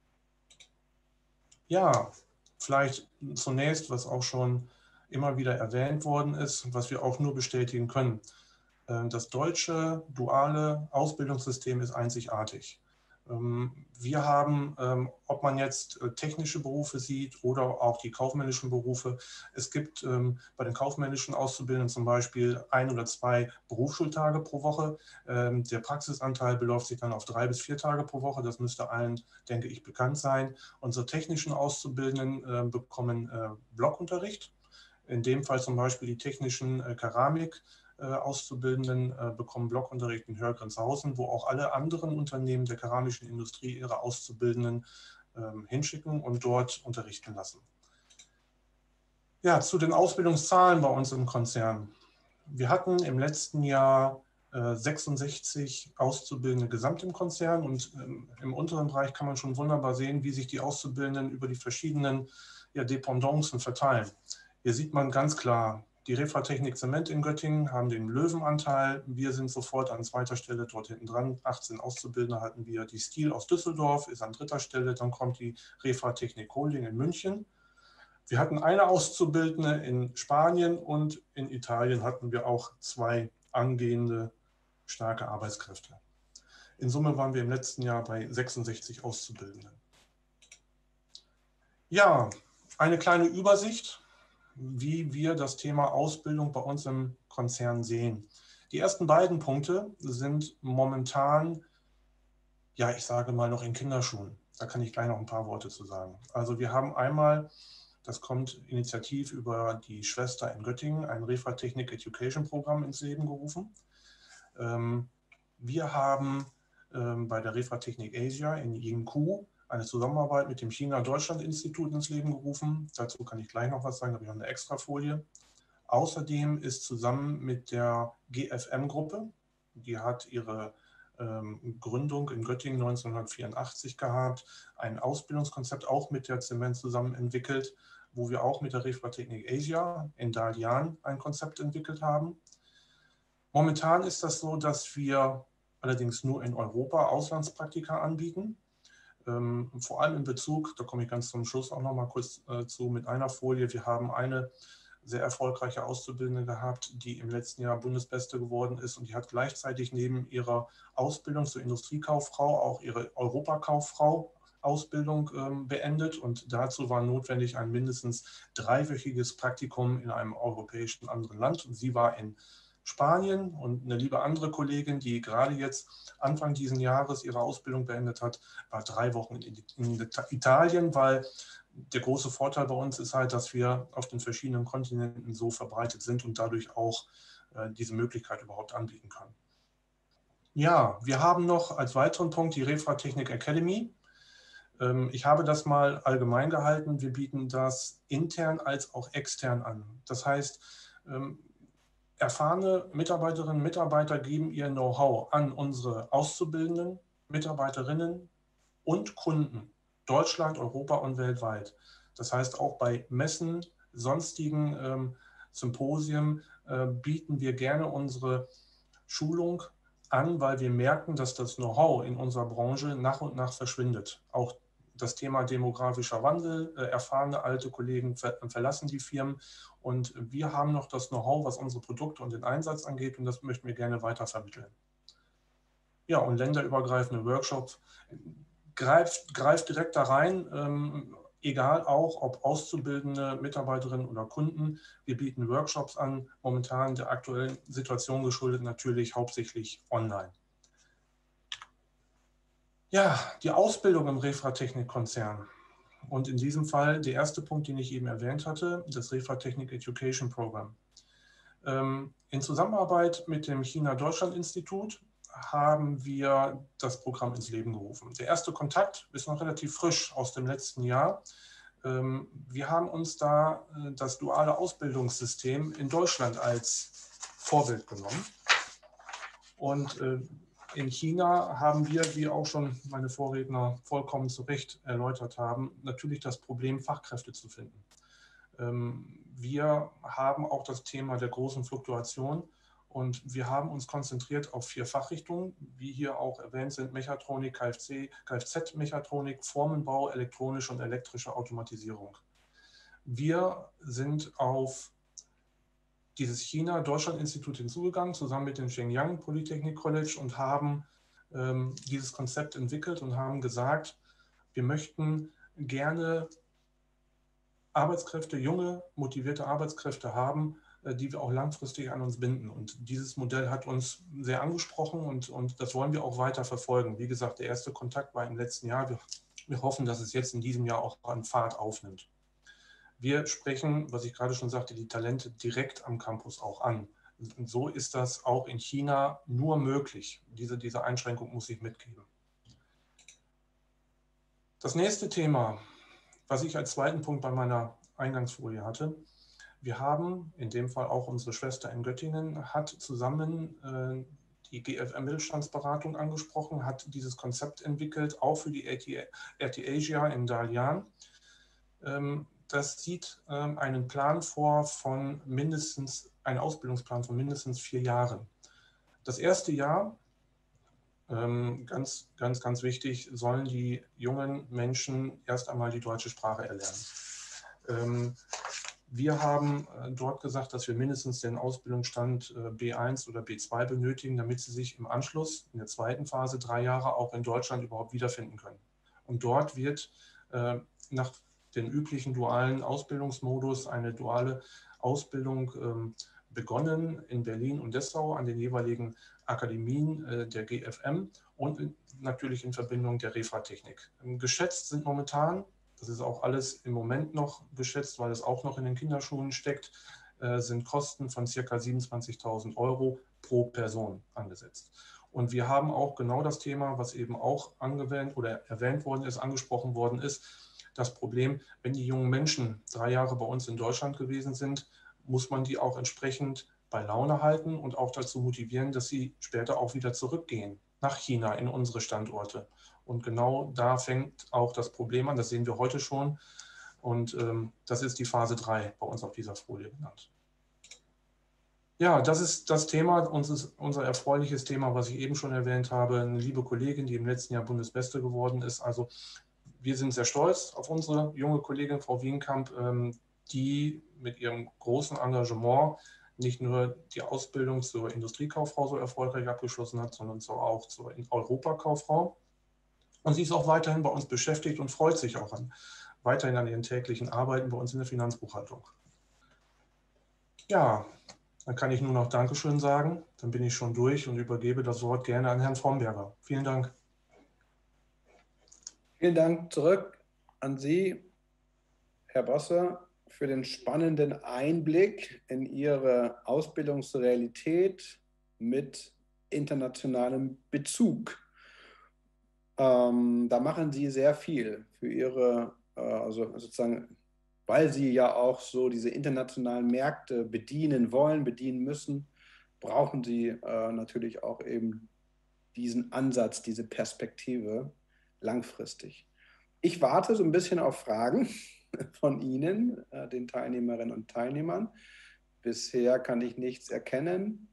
Ja, vielleicht zunächst, was auch schon immer wieder erwähnt worden ist, was wir auch nur bestätigen können. Das deutsche duale Ausbildungssystem ist einzigartig. Wir haben, ob man jetzt technische Berufe sieht oder auch die kaufmännischen Berufe, es gibt bei den kaufmännischen Auszubildenden zum Beispiel 1 oder 2 Berufsschultage pro Woche. Der Praxisanteil beläuft sich dann auf 3 bis 4 Tage pro Woche. Das müsste allen, denke ich, bekannt sein. Unsere technischen Auszubildenden bekommen Blockunterricht. In dem Fall zum Beispiel die technischen Keramik-Auszubildenden bekommen Blockunterricht in Hörgrenzhausen, wo auch alle anderen Unternehmen der keramischen Industrie ihre Auszubildenden hinschicken und dort unterrichten lassen. Ja, zu den Ausbildungszahlen bei uns im Konzern. Wir hatten im letzten Jahr 66 Auszubildende gesamt im Konzern und im unteren Bereich kann man schon wunderbar sehen, wie sich die Auszubildenden über die verschiedenen Dependancen verteilen. Hier sieht man ganz klar, die Refratechnik Zement in Göttingen haben den Löwenanteil. Wir sind sofort an 2. Stelle dort hinten dran. 18 Auszubildende hatten wir. Die Stil aus Düsseldorf ist an 3. Stelle. Dann kommt die Refratechnik Holding in München. Wir hatten eine Auszubildende in Spanien und in Italien hatten wir auch 2 angehende starke Arbeitskräfte. In Summe waren wir im letzten Jahr bei 66 Auszubildenden. Ja, eine kleine Übersicht, wie wir das Thema Ausbildung bei uns im Konzern sehen. Die ersten beiden Punkte sind momentan, ja, ich sage mal noch in Kinderschuhen. Da kann ich gleich noch ein paar Worte zu sagen. Also wir haben einmal Das kommt initiativ über die Schwester in Göttingen, ein Refratechnik Education Programm ins Leben gerufen. Wir haben bei der Refratechnik Asia in Yingkou eine Zusammenarbeit mit dem China-Deutschland-Institut ins Leben gerufen. Dazu kann ich gleich noch was sagen, da habe ich noch eine extra Folie. Außerdem ist zusammen mit der GFM-Gruppe, die hat ihre Gründung in Göttingen 1984 gehabt, ein Ausbildungskonzept auch mit der Zement zusammen entwickelt, wo wir auch mit der Refratechnik Asia in Dalian ein Konzept entwickelt haben. Momentan ist das so, dass wir allerdings nur in Europa Auslandspraktika anbieten. Vor allem in Bezug, da komme ich ganz zum Schluss auch noch mal kurz zu mit einer Folie, wir haben eine sehr erfolgreiche Auszubildende gehabt, die im letzten Jahr Bundesbeste geworden ist und die hat gleichzeitig neben ihrer Ausbildung zur Industriekauffrau auch ihre Europakauffrau Ausbildung beendet und dazu war notwendig ein mindestens 3-wöchiges Praktikum in einem europäischen anderen Land und sie war in Spanien und eine liebe andere Kollegin, die gerade jetzt Anfang dieses Jahres ihre Ausbildung beendet hat, war 3 Wochen in Italien, weil der große Vorteil bei uns ist halt, dass wir auf den verschiedenen Kontinenten so verbreitet sind und dadurch auch diese Möglichkeit überhaupt anbieten können. Ja, wir haben noch als weiteren Punkt die Refratechnik Academy. Ich habe das mal allgemein gehalten. Wir bieten das intern als auch extern an. Das heißt, erfahrene Mitarbeiterinnen und Mitarbeiter geben ihr Know-how an unsere Auszubildenden, Mitarbeiterinnen und Kunden, Deutschland, Europa und weltweit. Das heißt, auch bei Messen, sonstigen Symposien bieten wir gerne unsere Schulung an, weil wir merken, dass das Know-how in unserer Branche nach und nach verschwindet. Auch das Thema demografischer Wandel, erfahrene alte Kollegen verlassen die Firmen und wir haben noch das Know-how, was unsere Produkte und den Einsatz angeht und das möchten wir gerne weitervermitteln. Ja, und länderübergreifende Workshops, greift direkt da rein, egal auch, ob auszubildende Mitarbeiterinnen oder Kunden. Wir bieten Workshops an, momentan der aktuellen Situation geschuldet natürlich hauptsächlich online. Ja, die Ausbildung im Refratechnik-Konzern. Und in diesem Fall der erste Punkt, den ich eben erwähnt hatte, das Refratechnik Education Program. In Zusammenarbeit mit dem China-Deutschland-Institut haben wir das Programm ins Leben gerufen. Der erste Kontakt ist noch relativ frisch aus dem letzten Jahr. Wir haben uns da das duale Ausbildungssystem in Deutschland als Vorbild genommen. Und in China haben wir, wie auch schon meine Vorredner vollkommen zu Recht erläutert haben, natürlich das Problem, Fachkräfte zu finden. Wir haben auch das Thema der großen Fluktuation und wir haben uns konzentriert auf 4 Fachrichtungen, wie hier auch erwähnt sind, Mechatronik, Kfz-Mechatronik, Formenbau, elektronische und elektrische Automatisierung. Wir sind auf dieses China-Deutschland-Institut hinzugegangen, zusammen mit dem Shenyang Polytechnic College und haben dieses Konzept entwickelt und haben gesagt, wir möchten gerne Arbeitskräfte, junge, motivierte Arbeitskräfte haben, die wir auch langfristig an uns binden. Und dieses Modell hat uns sehr angesprochen und das wollen wir auch weiter verfolgen. Wie gesagt, der erste Kontakt war im letzten Jahr. Wir hoffen, dass es jetzt in diesem Jahr auch an Fahrt aufnimmt. Wir sprechen, was ich gerade schon sagte, die Talente direkt am Campus auch an. Und so ist das auch in China nur möglich. Diese Einschränkung muss ich mitgeben. Das nächste Thema, was ich als zweiten Punkt bei meiner Eingangsfolie hatte, wir haben in dem Fall auch unsere Schwester in Göttingen, hat zusammen die GFM Mittelstandsberatung angesprochen, hat dieses Konzept entwickelt, auch für die RT Asia in Dalian. Das sieht einen Plan vor von einen Ausbildungsplan von mindestens 4 Jahren. Das erste Jahr, ganz wichtig, sollen die jungen Menschen erst einmal die deutsche Sprache erlernen. Wir haben dort gesagt, dass wir mindestens den Ausbildungsstand B1 oder B2 benötigen, damit sie sich im Anschluss in der zweiten Phase 3 Jahre auch in Deutschland überhaupt wiederfinden können. Und dort wird nach den üblichen dualen Ausbildungsmodus eine duale Ausbildung begonnen in Berlin und Dessau an den jeweiligen Akademien der GFM und natürlich in Verbindung der Refratechnik. Geschätzt sind momentan das ist auch alles im Moment noch geschätzt, weil es auch noch in den Kinderschuhen steckt, sind Kosten von ca. 27.000 Euro pro Person angesetzt. Und wir haben auch genau das Thema, was eben auch angewendet oder erwähnt worden ist, angesprochen worden ist, das Problem, wenn die jungen Menschen 3 Jahre bei uns in Deutschland gewesen sind, muss man die auch entsprechend bei Laune halten und auch dazu motivieren, dass sie später auch wieder zurückgehen nach China in unsere Standorte. Und genau da fängt auch das Problem an, das sehen wir heute schon. Und das ist die Phase 3 bei uns auf dieser Folie genannt. Ja, das ist das Thema, unser erfreuliches Thema, was ich eben schon erwähnt habe. Eine liebe Kollegin, die im letzten Jahr Bundesbeste geworden ist. Also wir sind sehr stolz auf unsere junge Kollegin Frau Wienkamp, die mit ihrem großen Engagement nicht nur die Ausbildung zur Industriekauffrau so erfolgreich abgeschlossen hat, sondern auch zur Europakauffrau. Und sie ist auch weiterhin bei uns beschäftigt und freut sich auch weiterhin an ihren täglichen Arbeiten bei uns in der Finanzbuchhaltung. Ja, dann kann ich nur noch Dankeschön sagen. Dann bin ich schon durch und übergebe das Wort gerne an Herrn Fromberger. Vielen Dank. Vielen Dank zurück an Sie, Herr Bosse, für den spannenden Einblick in Ihre Ausbildungsrealität mit internationalem Bezug. Da machen Sie sehr viel für Ihre, also sozusagen, weil Sie ja auch so diese internationalen Märkte bedienen wollen, bedienen müssen, brauchen Sie natürlich auch eben diesen Ansatz, diese Perspektive langfristig. Ich warte so ein bisschen auf Fragen von Ihnen, den Teilnehmerinnen und Teilnehmern. Bisher kann ich nichts erkennen.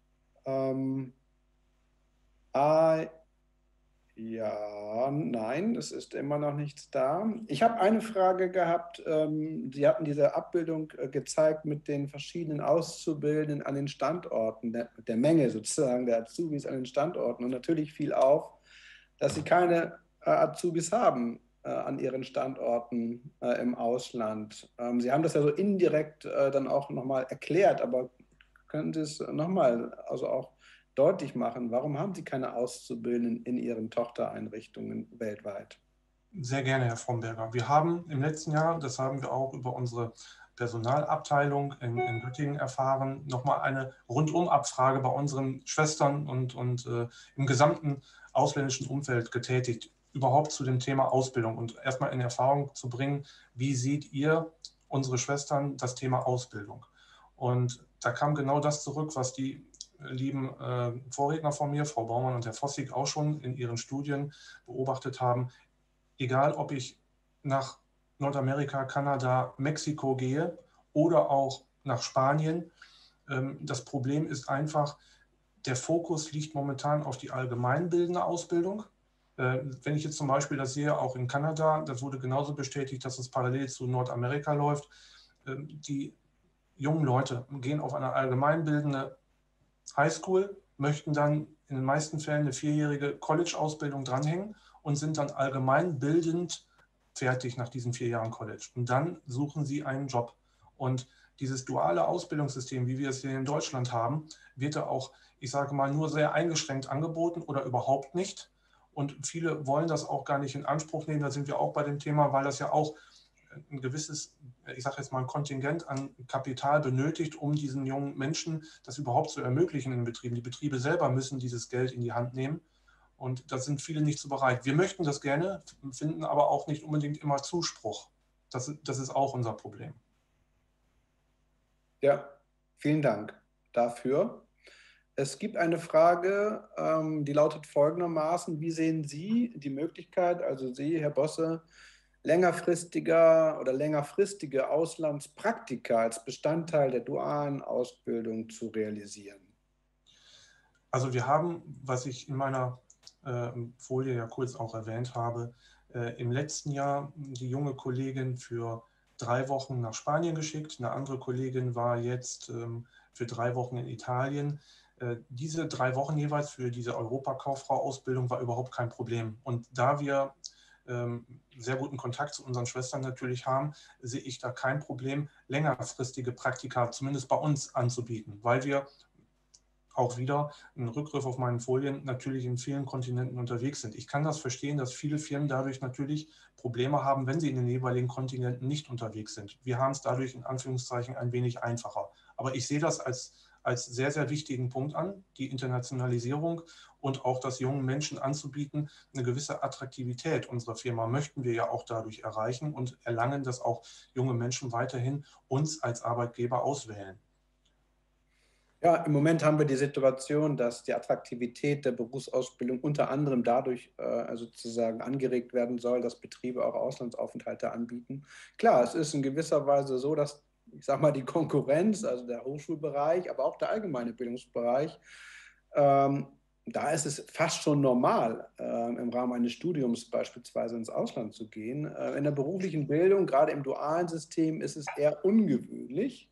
Ja, nein, es ist immer noch nichts da. Ich habe eine Frage gehabt. Sie hatten diese Abbildung gezeigt mit den verschiedenen Auszubildenden an den Standorten, der Menge sozusagen der Azubis an den Standorten. Und natürlich fiel auf, dass Sie keine Azubis haben an Ihren Standorten im Ausland. Sie haben das ja so indirekt dann auch nochmal erklärt, aber können Sie es nochmal, also auch deutlich machen, warum haben Sie keine Auszubildenden in Ihren Tochtereinrichtungen weltweit? Sehr gerne, Herr Fromberger. Wir haben im letzten Jahr, das haben wir auch über unsere Personalabteilung in Göttingen erfahren, nochmal eine Rundumabfrage bei unseren Schwestern und im gesamten ausländischen Umfeld getätigt, überhaupt zu dem Thema Ausbildung und erstmal in Erfahrung zu bringen, wie seht ihr, unsere Schwestern, das Thema Ausbildung? Und da kam genau das zurück, was die lieben Vorredner von mir, Frau Baumann und Herr Vossig, auch schon in ihren Studien beobachtet haben. Egal, ob ich nach Nordamerika, Kanada, Mexiko gehe oder auch nach Spanien, das Problem ist einfach, der Fokus liegt momentan auf die allgemeinbildende Ausbildung. Wenn ich jetzt zum Beispiel das sehe, auch in Kanada, das wurde genauso bestätigt, dass es parallel zu Nordamerika läuft. Die jungen Leute gehen auf eine allgemeinbildende Highschool, möchten dann in den meisten Fällen eine 4-jährige College-Ausbildung dranhängen und sind dann allgemeinbildend fertig nach diesen 4 Jahren College. Und dann suchen sie einen Job. Und dieses duale Ausbildungssystem, wie wir es hier in Deutschland haben, wird da auch, ich sage mal, nur sehr eingeschränkt angeboten oder überhaupt nicht. Und viele wollen das auch gar nicht in Anspruch nehmen. Da sind wir auch bei dem Thema, weil das ja auch ein gewisses, ich sage jetzt mal, ein Kontingent an Kapital benötigt, um diesen jungen Menschen das überhaupt zu ermöglichen in den Betrieben. Die Betriebe selber müssen dieses Geld in die Hand nehmen und da sind viele nicht so bereit. Wir möchten das gerne, finden aber auch nicht unbedingt immer Zuspruch. Das ist auch unser Problem. Ja, vielen Dank dafür. Es gibt eine Frage, die lautet folgendermaßen: Wie sehen Sie die Möglichkeit, also Sie, Herr Bosse, längerfristige Auslandspraktika als Bestandteil der dualen Ausbildung zu realisieren? Also wir haben, was ich in meiner Folie ja kurz auch erwähnt habe, im letzten Jahr die junge Kollegin für 3 Wochen nach Spanien geschickt. Eine andere Kollegin war jetzt für 3 Wochen in Italien. Diese 3 Wochen jeweils für diese Europakauffrau-Ausbildung war überhaupt kein Problem. Und da wir sehr guten Kontakt zu unseren Schwestern natürlich haben, sehe ich da kein Problem, längerfristige Praktika zumindest bei uns anzubieten, weil wir auch wieder ein Rückgriff auf meinen Folien, natürlich in vielen Kontinenten unterwegs sind. Ich kann das verstehen, dass viele Firmen dadurch natürlich Probleme haben, wenn sie in den jeweiligen Kontinenten nicht unterwegs sind. Wir haben es dadurch in Anführungszeichen ein wenig einfacher. Aber ich sehe das als sehr, sehr wichtigen Punkt an, die Internationalisierung und auch das jungen Menschen anzubieten. Eine gewisse Attraktivität unserer Firma möchten wir ja auch dadurch erreichen und erlangen, dass auch junge Menschen weiterhin uns als Arbeitgeber auswählen. Ja, im Moment haben wir die Situation, dass die Attraktivität der Berufsausbildung unter anderem dadurch sozusagen angeregt werden soll, dass Betriebe auch Auslandsaufenthalte anbieten. Klar, es ist in gewisser Weise so, dass, ich sage mal, die Konkurrenz, also der Hochschulbereich, aber auch der allgemeine Bildungsbereich, da ist es fast schon normal, im Rahmen eines Studiums beispielsweise ins Ausland zu gehen. In der beruflichen Bildung, gerade im dualen System, ist es eher ungewöhnlich.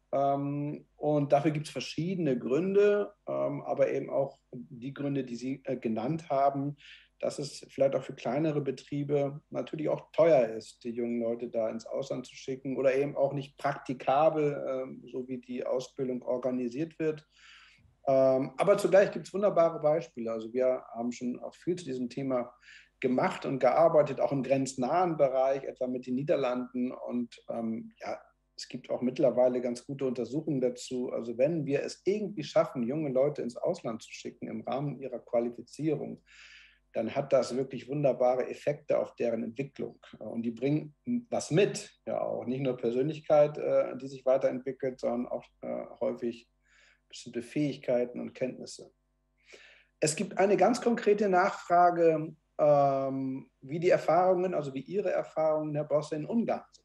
Und dafür gibt es verschiedene Gründe, aber eben auch die Gründe, die Sie genannt haben, dass es vielleicht auch für kleinere Betriebe natürlich auch teuer ist, die jungen Leute da ins Ausland zu schicken oder eben auch nicht praktikabel, so wie die Ausbildung organisiert wird. Aber zugleich gibt es wunderbare Beispiele. Also wir haben schon auch viel zu diesem Thema gemacht und gearbeitet, auch im grenznahen Bereich, etwa mit den Niederlanden. Und ja, es gibt auch mittlerweile ganz gute Untersuchungen dazu. Also wenn wir es irgendwie schaffen, junge Leute ins Ausland zu schicken im Rahmen ihrer Qualifizierung, dann hat das wirklich wunderbare Effekte auf deren Entwicklung. Und die bringen was mit, ja auch. Nicht nur Persönlichkeit, die sich weiterentwickelt, sondern auch häufig bestimmte Fähigkeiten und Kenntnisse. Es gibt eine ganz konkrete Nachfrage, wie die Erfahrungen, also wie Ihre Erfahrungen, Herr Bosse, in Ungarn sind.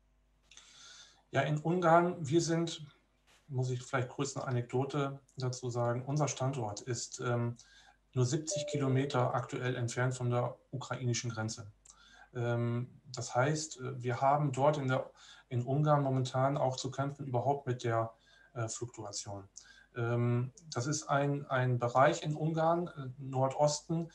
Ja, in Ungarn, wir sind, muss ich vielleicht kurz eine Anekdote dazu sagen, unser Standort ist nur 70 Kilometer aktuell entfernt von der ukrainischen Grenze. Das heißt, wir haben dort in Ungarn momentan auch zu kämpfen überhaupt mit der Fluktuation. Das ist ein Bereich in Ungarn, Nordosten,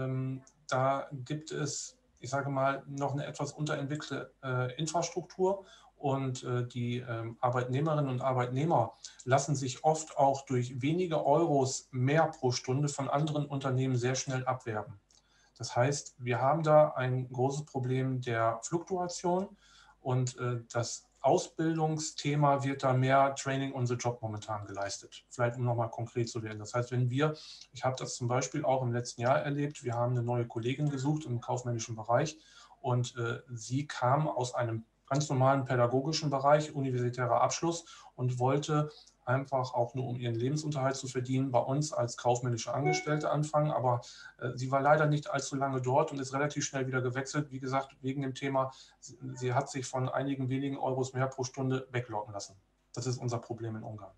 da gibt es, ich sage mal, noch eine etwas unterentwickelte Infrastruktur. Und die Arbeitnehmerinnen und Arbeitnehmer lassen sich oft auch durch wenige Euros mehr pro Stunde von anderen Unternehmen sehr schnell abwerben. Das heißt, wir haben da ein großes Problem der Fluktuation und das Ausbildungsthema wird da mehr Training on the Job momentan geleistet. Vielleicht um nochmal konkret zu werden. Das heißt, ich habe das zum Beispiel auch im letzten Jahr erlebt, wir haben eine neue Kollegin gesucht im kaufmännischen Bereich und sie kam aus einem ganz normalen pädagogischen Bereich, universitärer Abschluss und wollte einfach auch nur, um ihren Lebensunterhalt zu verdienen, bei uns als kaufmännische Angestellte anfangen. Aber sie war leider nicht allzu lange dort und ist relativ schnell wieder gewechselt. Wie gesagt, wegen dem Thema, sie hat sich von einigen wenigen Euros mehr pro Stunde weglocken lassen. Das ist unser Problem in Ungarn.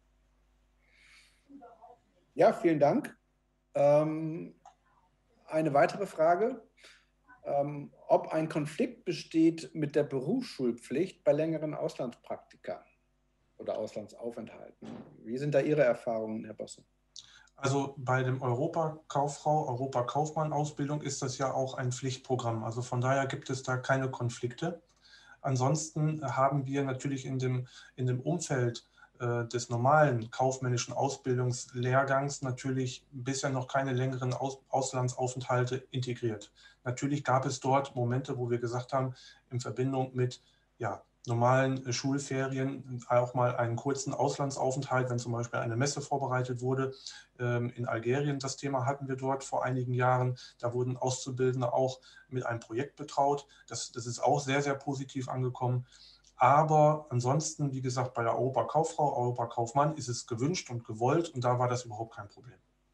Ja, vielen Dank. Eine weitere Frage. Ob ein Konflikt besteht mit der Berufsschulpflicht bei längeren Auslandspraktika oder Auslandsaufenthalten. Wie sind da Ihre Erfahrungen, Herr Bosse? Also bei dem Europakauffrau, Europakaufmann-Ausbildung ist das ja auch ein Pflichtprogramm. Also von daher gibt es da keine Konflikte. Ansonsten haben wir natürlich in dem Umfeld des normalen kaufmännischen Ausbildungslehrgangs natürlich bisher noch keine längeren Auslandsaufenthalte integriert. Natürlich gab es dort Momente, wo wir gesagt haben, in Verbindung mit normalen Schulferien auch mal einen kurzen Auslandsaufenthalt, wenn zum Beispiel eine Messe vorbereitet wurde. In Algerien, das Thema hatten wir dort vor einigen Jahren. Da wurden Auszubildende auch mit einem Projekt betraut. Das ist auch sehr, sehr positiv angekommen. Aber ansonsten, wie gesagt, bei der Europakauffrau, Europakaufmann ist es gewünscht und gewollt und da war das überhaupt kein Problem.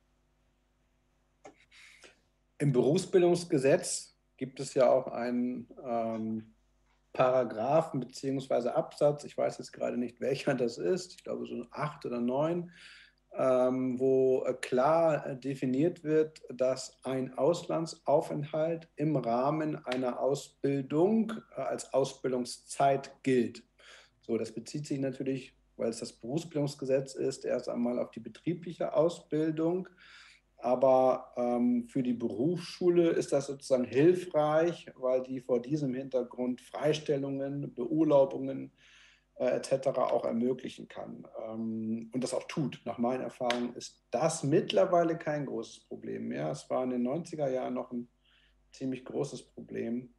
Im Berufsbildungsgesetz gibt es ja auch einen Paragraphen bzw. Absatz, ich weiß jetzt gerade nicht, welcher das ist, ich glaube so 8 oder 9, wo klar definiert wird, dass ein Auslandsaufenthalt im Rahmen einer Ausbildung als Ausbildungszeit gilt. So, das bezieht sich natürlich, weil es das Berufsbildungsgesetz ist, erst einmal auf die betriebliche Ausbildung. Aber für die Berufsschule ist das sozusagen hilfreich, weil die vor diesem Hintergrund Freistellungen, Beurlaubungen etc. auch ermöglichen kann und das auch tut. Nach meinen Erfahrungen ist das mittlerweile kein großes Problem mehr. Es war in den 90er Jahren noch ein ziemlich großes Problem,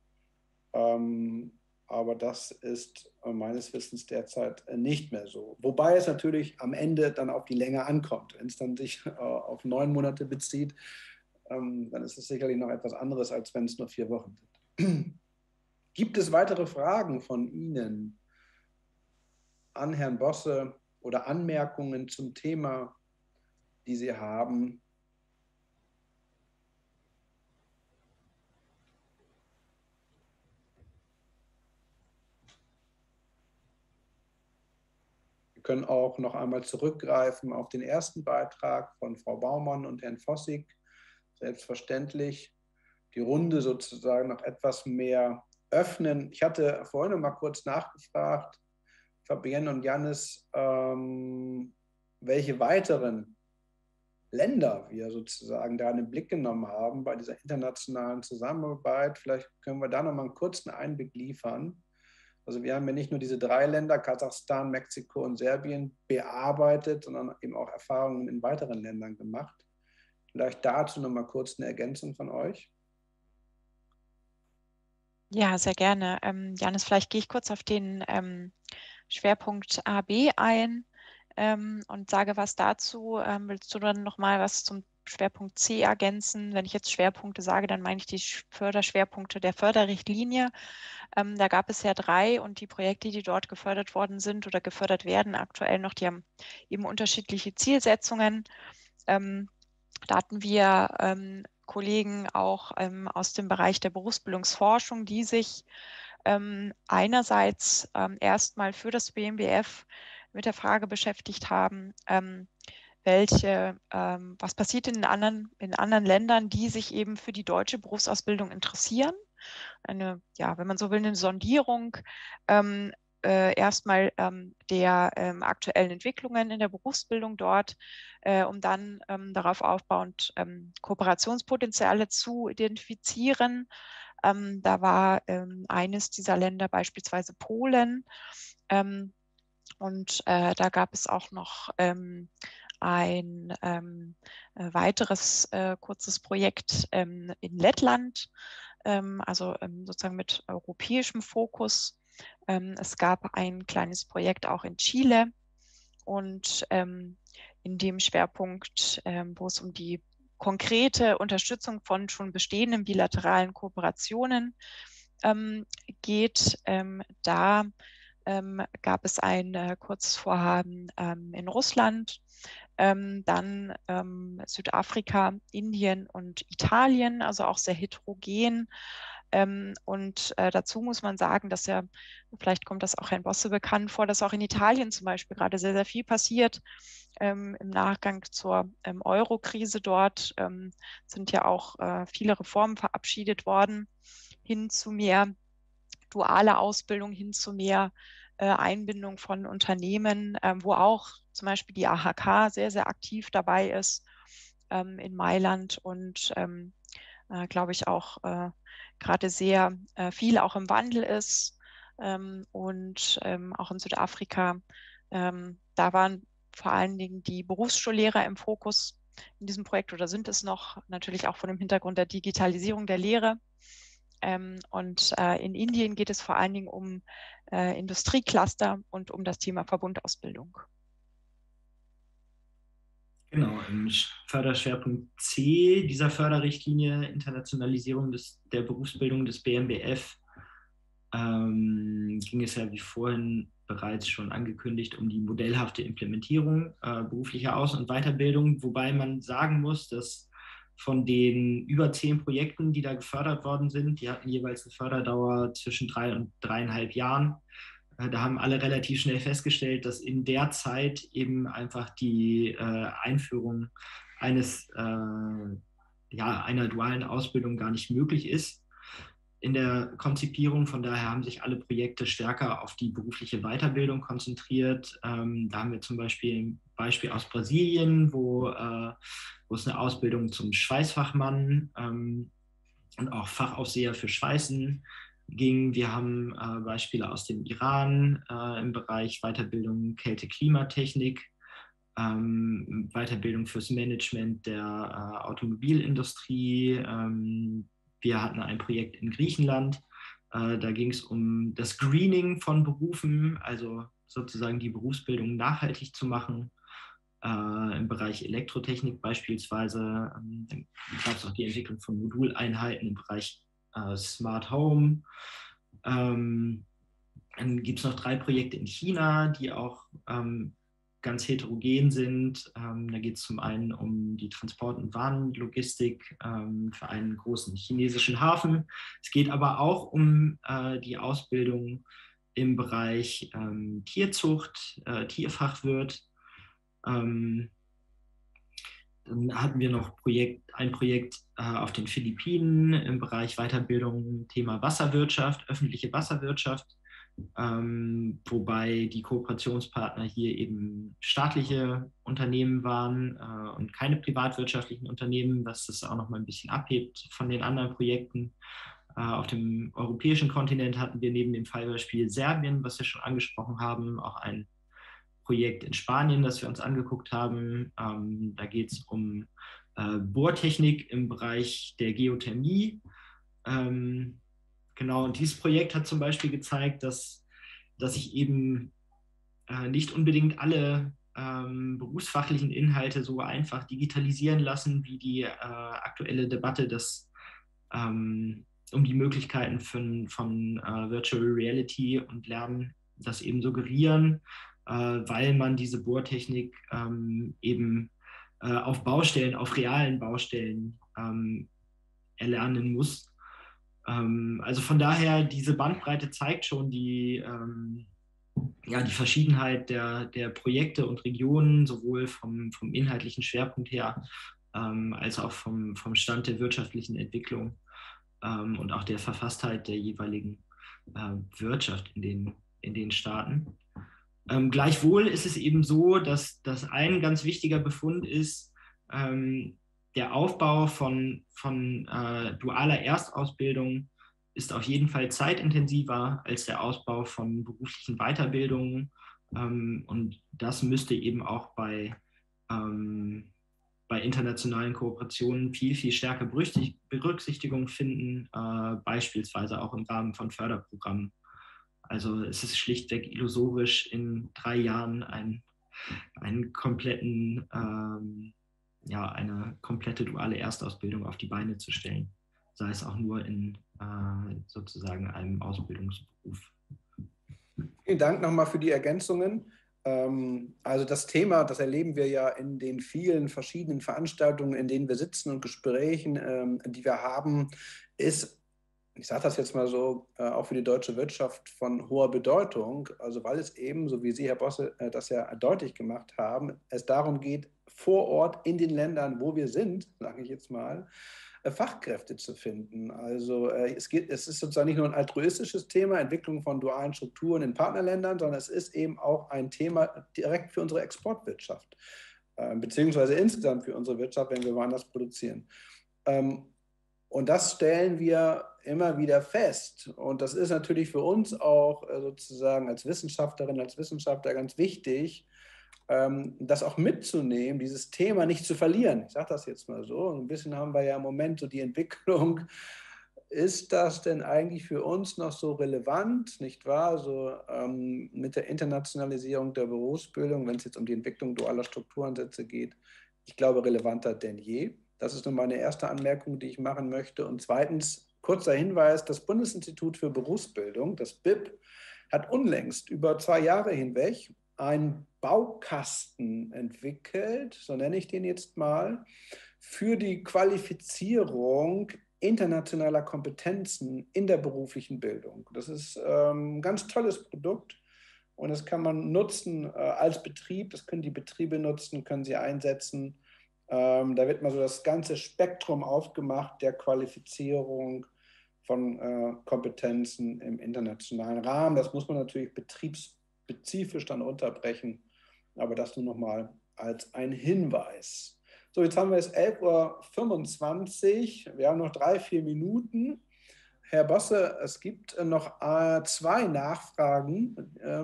aber das ist meines Wissens derzeit nicht mehr so. Wobei es natürlich am Ende dann auf die Länge ankommt. Wenn es dann sich auf 9 Monate bezieht, dann ist es sicherlich noch etwas anderes, als wenn es nur 4 Wochen sind. Gibt es weitere Fragen von Ihnen an Herrn Bosse oder Anmerkungen zum Thema, die Sie haben? Wir können auch noch einmal zurückgreifen auf den ersten Beitrag von Frau Baumann und Herrn Vossig. Selbstverständlich die Runde sozusagen noch etwas mehr öffnen. Ich hatte vorhin noch mal kurz nachgefragt, Fabienne und Jannis, welche weiteren Länder wir sozusagen da in den Blick genommen haben bei dieser internationalen Zusammenarbeit. Vielleicht können wir da noch mal einen kurzen Einblick liefern. Also wir haben ja nicht nur diese 3 Länder, Kasachstan, Mexiko und Serbien, bearbeitet, sondern eben auch Erfahrungen in weiteren Ländern gemacht. Vielleicht dazu noch mal kurz eine Ergänzung von euch. Ja, sehr gerne. Jannis, vielleicht gehe ich kurz auf den Schwerpunkt AB ein und sage was dazu. Willst du dann noch mal was zum Schwerpunkt C ergänzen? Wenn ich jetzt Schwerpunkte sage, dann meine ich die Förderschwerpunkte der Förderrichtlinie. Da gab es ja 3 und die Projekte, die dort gefördert worden sind oder gefördert werden aktuell noch, die haben eben unterschiedliche Zielsetzungen. Da hatten wir Kollegen auch aus dem Bereich der Berufsbildungsforschung, die sich einerseits erstmal für das BMBF mit der Frage beschäftigt haben, was passiert in anderen Ländern, die sich eben für die deutsche Berufsausbildung interessieren. Eine, ja, wenn man so will, eine Sondierung erstmal der aktuellen Entwicklungen in der Berufsbildung dort, um dann darauf aufbauend Kooperationspotenziale zu identifizieren. Da war eines dieser Länder beispielsweise Polen. Und da gab es auch noch ein weiteres kurzes Projekt in Lettland, also sozusagen mit europäischem Fokus. Es gab ein kleines Projekt auch in Chile und in dem Schwerpunkt, wo es um die konkrete Unterstützung von schon bestehenden bilateralen Kooperationen geht. Da gab es ein kurzes Vorhaben in Russland, dann Südafrika, Indien und Italien, also auch sehr heterogen. Und dazu muss man sagen, dass ja, vielleicht kommt das auch Herrn Bosse bekannt vor, dass auch in Italien zum Beispiel gerade sehr, sehr viel passiert. Im Nachgang zur Euro-Krise dort sind ja auch viele Reformen verabschiedet worden, hin zu mehr duale Ausbildung, hin zu mehr Einbindung von Unternehmen, wo auch zum Beispiel die AHK sehr, sehr aktiv dabei ist in Mailand und glaube ich auch gerade sehr viel auch im Wandel ist und auch in Südafrika. Da waren vor allen Dingen die Berufsschullehrer im Fokus in diesem Projekt oder sind es noch, natürlich auch vor dem Hintergrund der Digitalisierung der Lehre. Und in Indien geht es vor allen Dingen um Industriecluster und um das Thema Verbundausbildung. Genau, im Förderschwerpunkt C dieser Förderrichtlinie Internationalisierung der Berufsbildung des BMBF ging es ja wie vorhin bereits schon angekündigt um die modellhafte Implementierung beruflicher Aus- und Weiterbildung, wobei man sagen muss, dass von den über 10 Projekten, die da gefördert worden sind, die hatten jeweils eine Förderdauer zwischen 3 und 3,5 Jahren. Da haben alle relativ schnell festgestellt, dass in der Zeit eben einfach die Einführung einer dualen Ausbildung gar nicht möglich ist in der Konzipierung. Von daher haben sich alle Projekte stärker auf die berufliche Weiterbildung konzentriert. Da haben wir zum Beispiel ein Beispiel aus Brasilien, wo es eine Ausbildung zum Schweißfachmann und auch Fachaufseher für Schweißen ging. Wir haben Beispiele aus dem Iran im Bereich Weiterbildung Kälte-Klimatechnik, Weiterbildung fürs Management der Automobilindustrie. Wir hatten ein Projekt in Griechenland. Da ging es um das Greening von Berufen, also sozusagen die Berufsbildung nachhaltig zu machen. Im Bereich Elektrotechnik beispielsweise gab es auch die Entwicklung von Moduleinheiten im Bereich Smart Home. Dann gibt es noch 3 Projekte in China, die auch ganz heterogen sind. Da geht es zum einen um die Transport- und Warenlogistik für einen großen chinesischen Hafen. Es geht aber auch um die Ausbildung im Bereich Tierzucht, Tierfachwirt. Dann hatten wir noch ein Projekt auf den Philippinen im Bereich Weiterbildung, Thema Wasserwirtschaft, öffentliche Wasserwirtschaft, wobei die Kooperationspartner hier eben staatliche Unternehmen waren und keine privatwirtschaftlichen Unternehmen, was das auch noch mal ein bisschen abhebt von den anderen Projekten. Auf dem europäischen Kontinent hatten wir neben dem Fallbeispiel Serbien, was wir schon angesprochen haben, auch ein Projekt in Spanien, das wir uns angeguckt haben. Da geht es um Bohrtechnik im Bereich der Geothermie. Genau, und dieses Projekt hat zum Beispiel gezeigt, dass sich eben nicht unbedingt alle berufsfachlichen Inhalte so einfach digitalisieren lassen, wie die aktuelle Debatte um die Möglichkeiten von Virtual Reality und Lernen das eben suggerieren, weil man diese Bohrtechnik eben auf Baustellen, auf realen Baustellen erlernen muss. Also von daher, diese Bandbreite zeigt schon die Verschiedenheit der Projekte und Regionen, sowohl vom inhaltlichen Schwerpunkt her, als auch vom Stand der wirtschaftlichen Entwicklung und auch der Verfasstheit der jeweiligen Wirtschaft in den Staaten. Gleichwohl ist es eben so, dass ein ganz wichtiger Befund ist, der Aufbau von dualer Erstausbildung ist auf jeden Fall zeitintensiver als der Ausbau von beruflichen Weiterbildungen. Und das müsste eben auch bei internationalen Kooperationen viel, viel stärker Berücksichtigung finden, beispielsweise auch im Rahmen von Förderprogrammen. Also es ist schlichtweg illusorisch, in 3 Jahren eine komplette duale Erstausbildung auf die Beine zu stellen, sei es auch nur in sozusagen einem Ausbildungsberuf. Vielen Dank nochmal für die Ergänzungen. Also das Thema, das erleben wir ja in den vielen verschiedenen Veranstaltungen, in denen wir sitzen und Gesprächen, die wir haben, ist, ich sage das jetzt mal so, auch für die deutsche Wirtschaft von hoher Bedeutung, also weil es eben, so wie Sie, Herr Bosse, das ja deutlich gemacht haben, es darum geht, vor Ort in den Ländern, wo wir sind, sage ich jetzt mal, Fachkräfte zu finden. Also es ist sozusagen nicht nur ein altruistisches Thema, Entwicklung von dualen Strukturen in Partnerländern, sondern es ist eben auch ein Thema direkt für unsere Exportwirtschaft, beziehungsweise insgesamt für unsere Wirtschaft, wenn wir woanders produzieren. Und das stellen wir immer wieder fest. Und das ist natürlich für uns auch sozusagen als Wissenschaftlerin, als Wissenschaftler ganz wichtig, das auch mitzunehmen, dieses Thema nicht zu verlieren. Ich sage das jetzt mal so. Ein bisschen haben wir ja im Moment so die Entwicklung. Ist das denn eigentlich für uns noch so relevant, nicht wahr? So mit der Internationalisierung der Berufsbildung, wenn es jetzt um die Entwicklung dualer Strukturansätze geht, ich glaube, relevanter denn je. Das ist nun meine erste Anmerkung, die ich machen möchte. Und zweitens, kurzer Hinweis, das Bundesinstitut für Berufsbildung, das BIP, hat unlängst über 2 Jahre hinweg einen Baukasten entwickelt, so nenne ich den jetzt mal, für die Qualifizierung internationaler Kompetenzen in der beruflichen Bildung. Das ist ein ganz tolles Produkt und das kann man nutzen als Betrieb, das können die Betriebe nutzen, können sie einsetzen. Da wird mal so das ganze Spektrum aufgemacht der Qualifizierung von Kompetenzen im internationalen Rahmen. Das muss man natürlich betriebsspezifisch dann unterbrechen, aber das nur noch mal als ein Hinweis. So, jetzt haben wir es 11:25 Uhr. Wir haben noch 3-4 Minuten. Herr Bosse, es gibt noch zwei Nachfragen.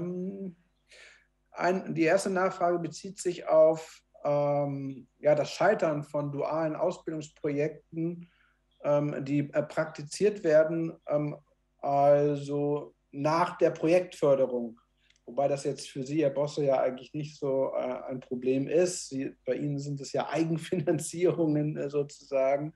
Die erste Nachfrage bezieht sich auf das Scheitern von dualen Ausbildungsprojekten, die praktiziert werden, also nach der Projektförderung. Wobei das jetzt für Sie, Herr Bosse, ja eigentlich nicht so ein Problem ist. Bei Ihnen sind es ja Eigenfinanzierungen sozusagen.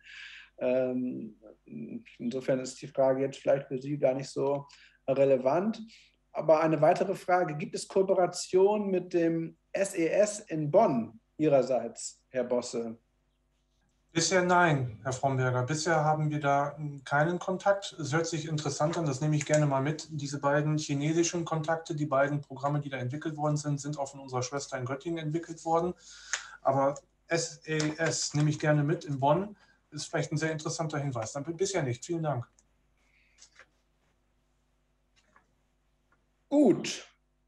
Insofern ist die Frage jetzt vielleicht für Sie gar nicht so relevant. Aber eine weitere Frage: Gibt es Kooperation mit dem SES in Bonn Ihrerseits, Herr Bosse? Bisher nein, Herr Fromberger. Bisher haben wir da keinen Kontakt. Es hört sich interessant an, das nehme ich gerne mal mit. Diese beiden chinesischen Kontakte, die beiden Programme, die da entwickelt worden sind, sind auch von unserer Schwester in Göttingen entwickelt worden. Aber SES nehme ich gerne mit in Bonn. Ist vielleicht ein sehr interessanter Hinweis. Dann bisher nicht. Vielen Dank. Gut.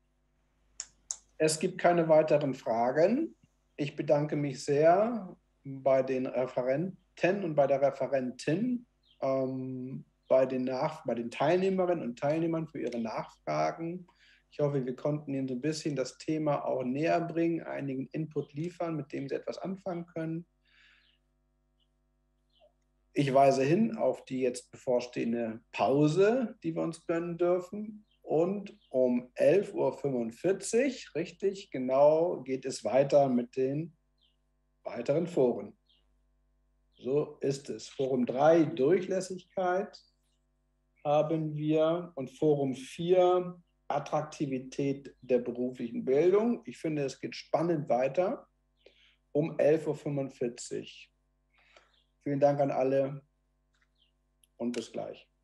Es gibt keine weiteren Fragen. Ich bedanke mich sehr bei den Referenten und bei der Referentin, bei den Teilnehmerinnen und Teilnehmern für ihre Nachfragen. Ich hoffe, wir konnten Ihnen so ein bisschen das Thema auch näher bringen, einigen Input liefern, mit dem Sie etwas anfangen können. Ich weise hin auf die jetzt bevorstehende Pause, die wir uns gönnen dürfen. Und um 11:45 Uhr, richtig, genau, geht es weiter mit den weiteren Foren. So ist es. Forum 3, Durchlässigkeit, haben wir, und Forum 4, Attraktivität der beruflichen Bildung. Ich finde, es geht spannend weiter um 11:45 Uhr. Vielen Dank an alle und bis gleich.